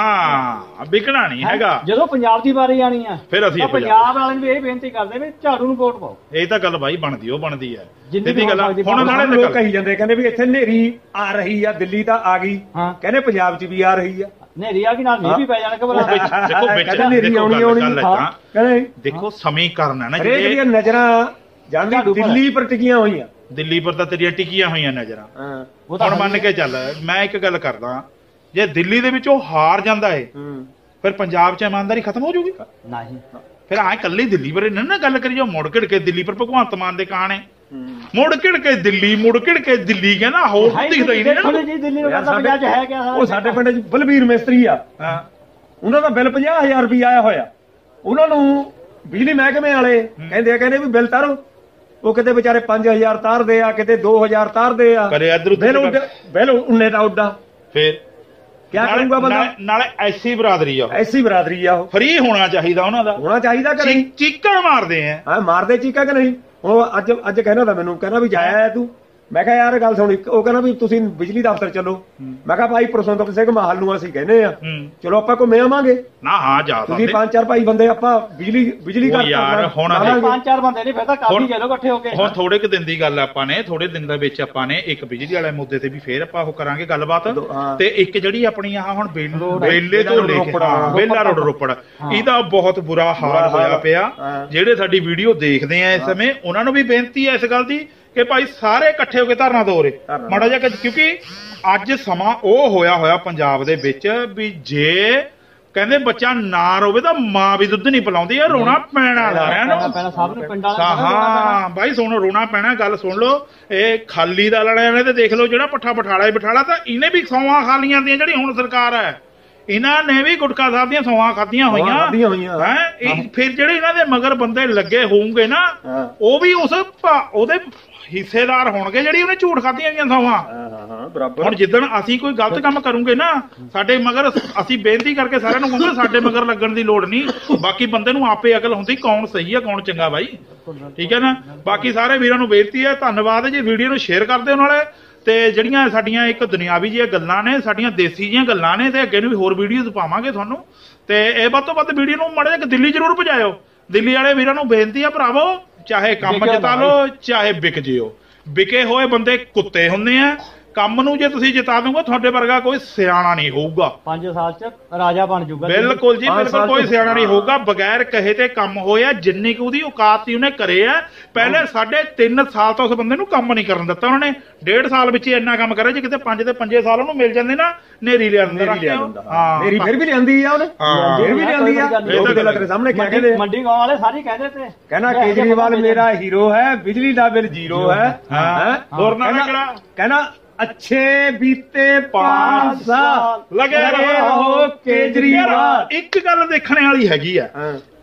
ਹਾਂ ਵਿਕਣਾ ਨਹੀਂ ਹੈਗਾ। ਜਦੋਂ ਪੰਜਾਬ ਦੀ ਵਾਰੀ ਆਣੀ ਆ ਫਿਰ ਅਸੀਂ ਤਾਂ ਇਹ ਪੰਜਾਬ ਵਾਲਿਆਂ ਨੂੰ ਵੀ ਇਹ ਬੇਨਤੀ ਕਰਦੇ ਵੀ ਝਾੜੂ ਨੂੰ ਵੋਟ ਪਾਓ। ਇਹ ਤਾਂ ਗੱਲ ਬਾਈ ਬਣਦੀ ਉਹ ਬਣਦੀ ਹੈ। ਜਿੰਨੀ ਸਿੱਧੀ ਗੱਲ ਆ। ਹੋ ਸਕਦੀ ਹੁਣ ਨਾਲੇ ਲੋਕ ਕਹੀ ਜਾਂਦੇ ਕਹਿੰਦੇ ਵੀ ਇੱਥੇ ਹਨੇਰੀ ਆ ਰਹੀ ਆ, ਦਿੱਲੀ ਤਾਂ ਆ ਗਈ, ਹਾਂ ਕਹਿੰਦੇ ਪੰਜਾਬ 'ਚ ਵੀ ਆ ਰਹੀ ਆ। ਨੇਰੀ ਆ ਕਿ ਨਾਲ ਮੀਂਹ ਵੀ ਪੈ ਜਾਣਾ ਕਿ ਉਹ ਵਿੱਚ ਦੇਖੋ ਵਿੱਚ ਕਹਿੰਦੇ ਹਨੇਰੀ ਦੇਖੋ ਆਉਣੀ ਗੱਲ- ਆਉਣੀ। ਗੱਲ ਹਾਂ। ਏਦਾਂ, ਕਹਿੰਦੇ ਦੇਖੋ ਸਮੀਕਰਨ ਹੈ ਨਾ ਹਰੇਕ ਜਿਹੜੇ ਦੀਆਂ ਨਜ਼ਰਾਂ ਜਾਂਦੀ ਝਾੜੂ ਪਰ। ਦਿੱਲੀ ਪਰ ਟਿਕੀਆਂ ਹੋਈਆਂ। ਦਿੱਲੀ ਪਰ ਤਾਂ ਤੇਰੀਆਂ ਟਿਕੀਆਂ ਹੋਈਆਂ ਨਜ਼ਰਾਂ। ਹਾਂ ਉਹ ਤਾਂ ਹੁਣ ਮੰਨ ਕੇ ਚੱਲ, ਮੈਂ ਇੱਕ ਗੱਲ ਕਰਦਾ, ਜੇ ਦਿੱਲੀ ਦੇ ਵਿੱਚ ਉਹ ਹਾਰ ਜਾਂਦਾ ਏ ਹੂੰ ਫਿਰ ਪੰਜਾਬ 'ਚ ਇਮਾਨਦਾਰੀ ਖਤਮ ਹੋ ਜਾਊਗੀ। ਨਹੀਂ ਫਿਰ ਐ ਕੱਲੀ ਦਿੱਲੀ ਪਰ ਇਹਨਾਂ ਨਾ ਗੱਲ ਕਰੀ ਜਾਓ, ਮੁੜ ਘਿੜ ਕੇ ਦਿੱਲੀ ਪਰ ਭਗਵੰਤ ਮਾਨ ਦੇ ਕਾਣੇ ਹੂੰ ਮੁੜ ਘਿੜ ਕੇ ਦਿੱਲੀ ਮੁੜ ਘਿੜ ਕੇ ਦਿੱਲੀ ਕਹਿੰਦਾ ਹੋਰ ਦਿਖਦਾ ਹੀ ਨਹੀਂ ਥੋੜੀ ਨਾ। ਜੀ ਦਿੱਲੀ ਨੂੰ ਯਾਰ ਕਹਿੰਦਾ ਪੰਜਾਬ ਚ ਹੈ ਕਿਆ ਉਹ ਸਾਡੇ ਪਿੰਡ 'ਚ ਬਲਬੀਰ ਮਿਸਤਰੀ ਆ, ਹਾਂ ਉਹਨਾਂ ਦਾ ਬਿੱਲ ਪੰਜਾਹ ਹਜ਼ਾਰ ਰੁਪਇਆ ਆਇਆ ਹੋਇਆ। ਉਹਨਾਂ ਨੂੰ ਬਿਜਲੀ ਮਹਿਕਮੇ ਵਾਲੇ ਕਹਿੰਦੇ ਆ ਕਹਿੰਦੇ ਵੀ ਬਿੱਲ ਤਾਰੋ। ਉਹ ਕਿਤੇ ਵਿਚਾਰੇ ਪੰਜ ਹਜ਼ਾਰ ਤਾਰਦੇ ਆ, ਕਿਤੇ ਦੋ ਹਜ਼ਾਰ ਤਾਰਦੇ ਆ। ਕਰੇ ਇੱਧਰ ਉੱਧਰ ਬਿੱਲ ਉੱਡ- ਬਿੱਲ ਉਨੇ ਦਾ ਉੱਡਾ। ਫਿਰ ਕਿਆ ਕਰੂਗਾ ਬੰਦਾ? ਨਾਲੇ- ਨਾਲੇ ਐਸੀ ਬਰਾਦਰੀ ਆ, ਐਸੀ ਬਰਾਦਰੀ ਆ ਉਹ, ਫ੍ਰੀ ਹੋਣਾ ਚਾਹੀਦਾ ਉਹਨਾਂ ਦਾ। ਹੋਣਾ ਚਾਹੀਦਾ ਕਿ ਨਹੀਂ? ਚੀ- ਚੀਕਾਂ ਮਾਰਦੇ ਆ। ਹਾਂ ਮਾਰਦੇ ਚੀਕਾ ਕਿ ਨਹੀਂ? ਉਹ ਅੱਜ ਅੱਜ ਕਹਿੰਦਾ ਤਾਂ ਮੈਨੂੰ ਕਹਿੰਦਾ ਵੀ ਜਾਇਆ ਹੈ ਤੂੰ। ਮੈਂ ਕਿਹਾ ਯਾਰ ਗੱਲ ਸੁਣ, ਇੱਕ ਉਹ ਕਹਿੰਦਾ ਵੀ ਤੁਸੀਂ ਬਿਜਲੀ ਦਫ਼ਤਰ ਚੱਲੋ। ਮੈਂ ਕਿਹਾ ਭਾਈ ਪ੍ਰਸੰਤ ਸਿੰਘ ਮਾਹਲ ਨੂੰ ਅਸੀਂ ਕਹਿੰਦੇ ਆ, ਹੂੰ ਚਲੋ ਆਪਾਂ ਘੁੰਮੇ ਆਵਾਂਗੇ। ਨਾ ਹਾਂ ਜਾ ਤੁਸੀਂ ਸਕਦੇ। ਪੰਜ ਚਾਰ ਭਾਈ ਬੰਦੇ ਆਪਾਂ ਬਿਜਲੀ ਬਿਜਲੀ ਉਹ ਘਰ ਯਾਰ ਕਰਨਾ- ਹੁਣ ਲਾਵਾਂਗੇ। ਪੰਜ ਚਾਰ ਬੰਦੇ ਨਹੀਂ ਫਿਰ ਤਾਂ ਕਾਫੀ ਹੁਣ- ਚਲੋ ਇਕੱਠੇ ਹੋ ਕੇ। ਹੁਣ ਥੋੜੇ ਕੁ ਦਿਨ ਦੀ ਗੱਲ ਆਪਾਂ ਨੇ, ਥੋੜੇ ਦਿਨ ਦੇ ਵਿੱਚ ਆਪਾਂ ਨੇ ਇੱਕ ਬਿਜਲੀ ਵਾਲੇ ਮੁੱਦੇ ਤੇ ਵੀ ਫੇਰ ਆਪਾਂ ਉਹ ਕਰਾਂਗੇ ਗੱਲਬਾਤ। ਦੋ- ਹਾਂ। ਤੇ ਇੱਕ ਜਿਹੜੀ ਆਪਣੀ ਆਹ ਹੁਣ ਬੇਲ- ਰੋਡ- ਬੇਲੇ ਤੋਂ ਬੇਲਾ ਲੈ ਰੋਡ ਕੇ ਰੋਪੜ, ਹਾਂ, ਬੇਲਾ ਰੋਡ ਰੋਪੜ, ਇਹਦਾ ਬਹੁਤ ਬੁਰਾ ਹਾਲ ਬੁਰਾ ਹਾਲ ਹੋਇਆ ਪਿਆ। ਹਾਂ। ਜਿਹੜੇ ਸਾਡੀ ਵੀਡੀਓ ਦੇਖਦੇ ਆ ਇਸ ਸਮੇਂ, ਉਹਨਾਂ ਨੂੰ ਵੀ ਬੇਨਤੀ ਹੈ ਇਸ ਗੱਲ ਦੀ ਕਿ ਭਾਈ ਸਾਰੇ ਇਕੱਠੇ ਹੋ ਕੇ ਧਰਨਾ ਦਿਓ ਰੇ ਧਰਨਾ। ਮਾੜਾ ਜਿਹਾ, ਕਿ- ਕਿਉਂਕਿ ਅੱਜ ਸਮਾਂ ਉਹ ਹੋਇਆ ਹੋਇਆ ਪੰਜਾਬ ਦੇ ਵਿੱਚ ਵੀ ਜੇ ਕਹਿੰਦੇ ਬੱਚਾ ਨਾ ਰੋਵੇ ਤਾਂ ਮਾਂ ਵੀ ਦੁੱਧ ਨਹੀਂ ਪਿਲਾਉਂਦੀ। ਇਹ ਰੋਣਾ ਪੈਣਾ ਸਾਰਿਆਂ ਨੂੰ। ਪਹਿਲਾਂ ਸਭ ਨੂੰ ਪਿੰਡਾਂ ਵਾਲਿਆਂ ਨੂੰ ਹਾਂ ਬਾਈ ਸੁਣੋ, ਰੋਣਾ ਪੈਣਾ। ਗੱਲ ਸੁਣ ਲਓ, ਇਹ ਖਾਲੀ ਦਾ ਲੜਿਆ ਨੇ ਤੇ ਦੇਖ ਲਓ ਜਿਹੜਾ ਪੱਠਾ ਬਠਾਲਾ ਹੀ ਬਠਾਲਾ, ਤਾਂ ਇਹਨੇ ਵੀ ਸੌਆਂ ਖਾ ਲੀਆਂ ਦੀਆਂ। ਜਿਹੜੀ ਹੁਣ ਸਰਕਾਰ ਹੈ, ਇਹਨਾਂ ਨੇ ਵੀ ਗੁਟਕਾ ਸਾਹਿਬ ਦੀਆਂ ਸੌਆਂ ਖਾਧੀਆਂ ਸੌਆਂ ਹੋਈਆਂ ਖਾਧੀਆਂ ਹੋਈਆਂ। ਹੈ। ਫਿਰ ਜਿਹੜੇ ਇਹਨਾਂ ਦੇ ਮਗਰ ਬੰਦੇ ਲੱਗੇ ਹੋਣਗੇ ਨਾ, ਹਾਂ। ਉਹ ਵੀ ਉਸ ਭਾ- ਉਹਦੇ ਹਿੱਸੇਦਾਰ ਹੋਣਗੇ ਜਿਹੜੀ ਉਹਨੇ ਝੂਠ ਖਾਧੀਆਂ ਗਈਆਂ ਸੌਆਂ। ਹਾਂ ਹਾਂ ਹਾਂ ਬਰਾਬਰ। ਹੁਣ ਜਿੱਦਣ ਅਸੀਂ ਕੋਈ ਗਲਤ ਕੰਮ ਕਰੂਗੇ ਨਾ, ਸਾਡੇ ਮਗਰ ਅਸੀਂ ਬੇਨਤੀ ਕਰਕੇ ਸਾਰਿਆਂ ਨੂੰ ਕਹੂੰਗੇ ਸਾਡੇ ਮਗਰ ਲੱਗਣ ਦੀ ਲੋੜ ਨਹੀਂ। ਬਾਕੀ ਬੰਦੇ ਨੂੰ ਆਪੇ ਅਕਲ ਹੁੰਦੀ ਕੌਣ ਸਹੀ ਆ ਕੌਣ ਚੰਗਾ ਬਾਈ, ਠੀਕ ਹੈ ਨਾ। ਬਾਕੀ ਸਾਰੇ ਵੀਰਾਂ ਨੂੰ ਬੇਨਤੀ ਹੈ, ਧੰਨਵਾਦ ਜੀ। ਵੀਡੀਓ ਨੂੰ ਸ਼ੇਅਰ ਕਰ ਦਿਓ ਨਾਲੇ। ਤੇ ਜਿਹੜੀਆਂ ਸਾਡੀਆਂ ਇੱਕ ਦੁਨਿਆਵੀ ਜਿਹੀਆਂ ਗੱਲਾਂ ਨੇ, ਸਾਡੀਆਂ ਦੇਸੀ ਜਿਹੀਆਂ ਗੱਲਾਂ ਨੇ, ਤੇ ਅੱਗੇ ਨੂੰ ਵੀ ਹੋਰ ਵੀਡੀਓਜ਼ ਪਾਵਾਂਗੇ ਤੁਹਾਨੂੰ। ਤੇ ਇਹ ਵੱਧ ਤੋਂ ਵੱਧ ਵੀਡੀਓ ਨੂੰ ਮਾੜਾ ਜਿਹਾ ਦਿੱਲੀ ਜ਼ਰੂਰ ਪਹੁੰਚਾਇਓ। ਦਿੱਲੀ ਵਾਲੇ ਵੀਰਾਂ ਨੂੰ ਬੇਨਤੀ ਆ ਭਰਾਵੋ, ਚਾਹੇ ਕੰਮ ਜਿਤਾ ਲਓ ਚਾਹੇ ਵਿਕ ਜਿਓ। ਵਿਕੇ ਹੋਏ ਬੰਦੇ ਕੁੱਤੇ ਹੁੰਦੇ ਆ। ਕੰਮ ਨੂੰ ਜੇ ਤੁਸੀਂ ਜਿਤਾ ਦੋਗੇ, ਤੁਹਾਡੇ ਵਰਗਾ ਕੋਈ ਸਿਆਣਾ ਨਹੀਂ ਹੋਊਗਾ। ਪੰਜ ਸਾਲ ਚ ਰਾਜਾ ਬਣ ਜਾਊਗਾ। ਬਿਲਕੁਲ ਜੀ, ਪੰਜ ਬਿਲਕੁਲ ਸਾਲ ਕੋਈ ਚ- ਸਿਆਣਾ ਨਹੀਂ ਹੋਊਗਾ। ਬਗੈਰ ਕਹੇ ਤੇ ਕੰਮ ਹੋਇਆ, ਜਿੰਨੀ ਕੁ ਉਹਦੀ ਔਕਾਤ ਸੀ ਉਹਨੇ ਕਰੇ ਆ। ਪਹਿਲੇ ਸਾਢੇ ਤਿੰਨ ਸਾਲ ਤੋਂ ਉਸ ਬੰਦੇ ਨੂੰ ਕੰਮ ਨਹੀਂ ਕਰਨ ਦਿੱਤਾ ਉਹਨਾਂ ਨੇ। ਡੇਢ ਸਾਲ ਵਿੱਚ ਹੀ ਇੰਨਾ ਕੰਮ ਕਰਿਆ, ਜੇ ਕਿਤੇ ਪੰਜ ਤੇ ਪੰਜੇ ਸਾਲ ਉਹਨੂੰ ਮਿਲ ਜਾਂਦੇ ਨਾ, ਨੇਰੀ ਲਿਆ ਦਿੰਦਾ। ਮੇਰੀ ਲਿਆ ਦਿੰਦਾ। ਹਾਂ ਮੇਰੀ ਫਿਰ ਵੀ ਲਿਆਂਦੀ ਆ ਉਹਨੇ, ਹਾਂ। ਫਿਰ ਵੀ ਲਿਆਂਦੀ ਆ। ਇਹ ਲੋਕ ਤਾਂ ਦੇ ਤੇਰੇ ਸਾਹਮਣੇ ਕਿਆ ਮੰਡੀ ਕਹਿੰਦੇ? ਮੰਡੀ ਗਾਉਂ ਵਾਲੇ ਸਾਰੇ ਕਹਿੰਦੇ ਤੇ ਕਹਿੰਦਾ ਕੇਜਰੀਵਾਲ ਮੇਰਾ ਹੀਰੋ ਹੈ, ਬਿਜਲੀ ਦਾ ਬਿੱਲ ਜ਼ੀਰੋ ਹੈ। ਹਾਂ। ਹੈਂ? ਹੋਰ ਨਾ ਕਹਿੰਦਾ- ਕਿਹੜਾ? ਕਹਿੰਦਾ ਅੱਛੇ ਬੀਤੇ ਪਾਂਚ ਸਾਲ ਲਗੇ ਲਗੇ ਰਹੋ ਕੇਜਰੀਵਾਲ। ਇੱਕ ਗੱਲ ਦੇਖਣ ਵਾਲੀ ਹੈਗੀ ਆ। ਹਾਂ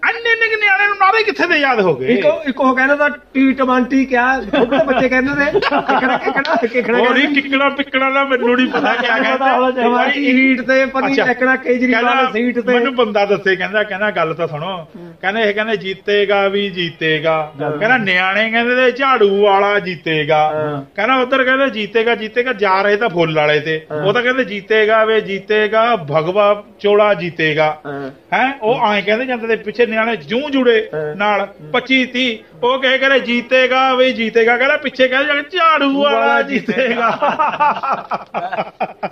ਅੰਨੇ ਇੰਨੇ ਕਿ ਨਿਆਣੇ ਨੂੰ ਨਾਰੇ ਕਿੱਥੇ ਦੇ ਯਾਦ ਹੋ ਗਏ। ਇੱਕ ਇੱਕ ਉਹ ਕਹਿੰਦਾ ਤਾਂ ਟੀ ਟਵੰਟੀ ਕਿਆ ਛੋਟੇ ਬੱਚੇ ਕਹਿੰਦੇ ਨੇ ਕਿਕੜਾ ਕਿਕੜਾ ਕਿਕੜਾ ਉਹ ਨਹੀਂ ਕਿੱਕਣਾ ਪਿੱਕਣਾ ਦਾ ਮੈਨੂੰ ਨਹੀਂ ਪਤਾ ਕਿਆ ਕਹਿੰਦਾ ਸੀਟ ਤੇ ਪਨੀ ਚੱਕਣਾ ਕੇਜਰੀਵਾਲ ਸੀਟ ਤੇ ਮੈਨੂੰ ਬੰਦਾ ਦੱਸੇ ਕਹਿੰਦਾ ਕਹਿੰਦਾ ਗੱਲ ਤਾਂ ਸੁਣੋ ਕਹਿੰਦੇ ਇਹ ਕਹਿੰਦੇ ਜੀਤੇਗਾ ਵੀ ਜੀਤੇਗਾ ਕਹਿੰਦਾ ਨਿਆਣੇ ਕਹਿੰਦੇ ਤੇ ਝਾੜੂ ਵਾਲਾ ਜੀਤੇਗਾ ਕਹਿੰਦਾ ਉਧਰ ਕਹਿੰਦੇ ਜੀਤੇਗਾ ਜੀਤੇਗਾ ਜਾ ਰਹੇ ਤਾਂ ਫੁੱਲ ਵਾਲੇ ਤੇ ਉਹ ਤਾਂ ਕਹਿੰਦੇ ਜੀਤੇਗਾ ਵੇ ਜੀਤੇਗਾ ਭਗਵਾ ਚੋਲਾ ਜੀਤੇਗਾ ਹੈ ਉਹ ਆਏ ਕਹਿੰਦੇ ਜਾਂਦੇ ਤੇ ਪਿੱਛੇ ਨਿਆਣੇ ਜੂੰ ਜੁੜੇ ਨਾਲ ਪੱਚੀ ਤੀਹ ਉਹ ਕਹੇ ਕਹਿੰਦੇ ਜੀਤੇਗਾ ਵੀ ਜੀਤੇਗਾ ਕਹਿੰਦਾ ਪਿੱਛੇ ਕਹਿੰਦੇ ਝਾੜੂ ਵਾਲਾ ਜੀਤੇਗਾ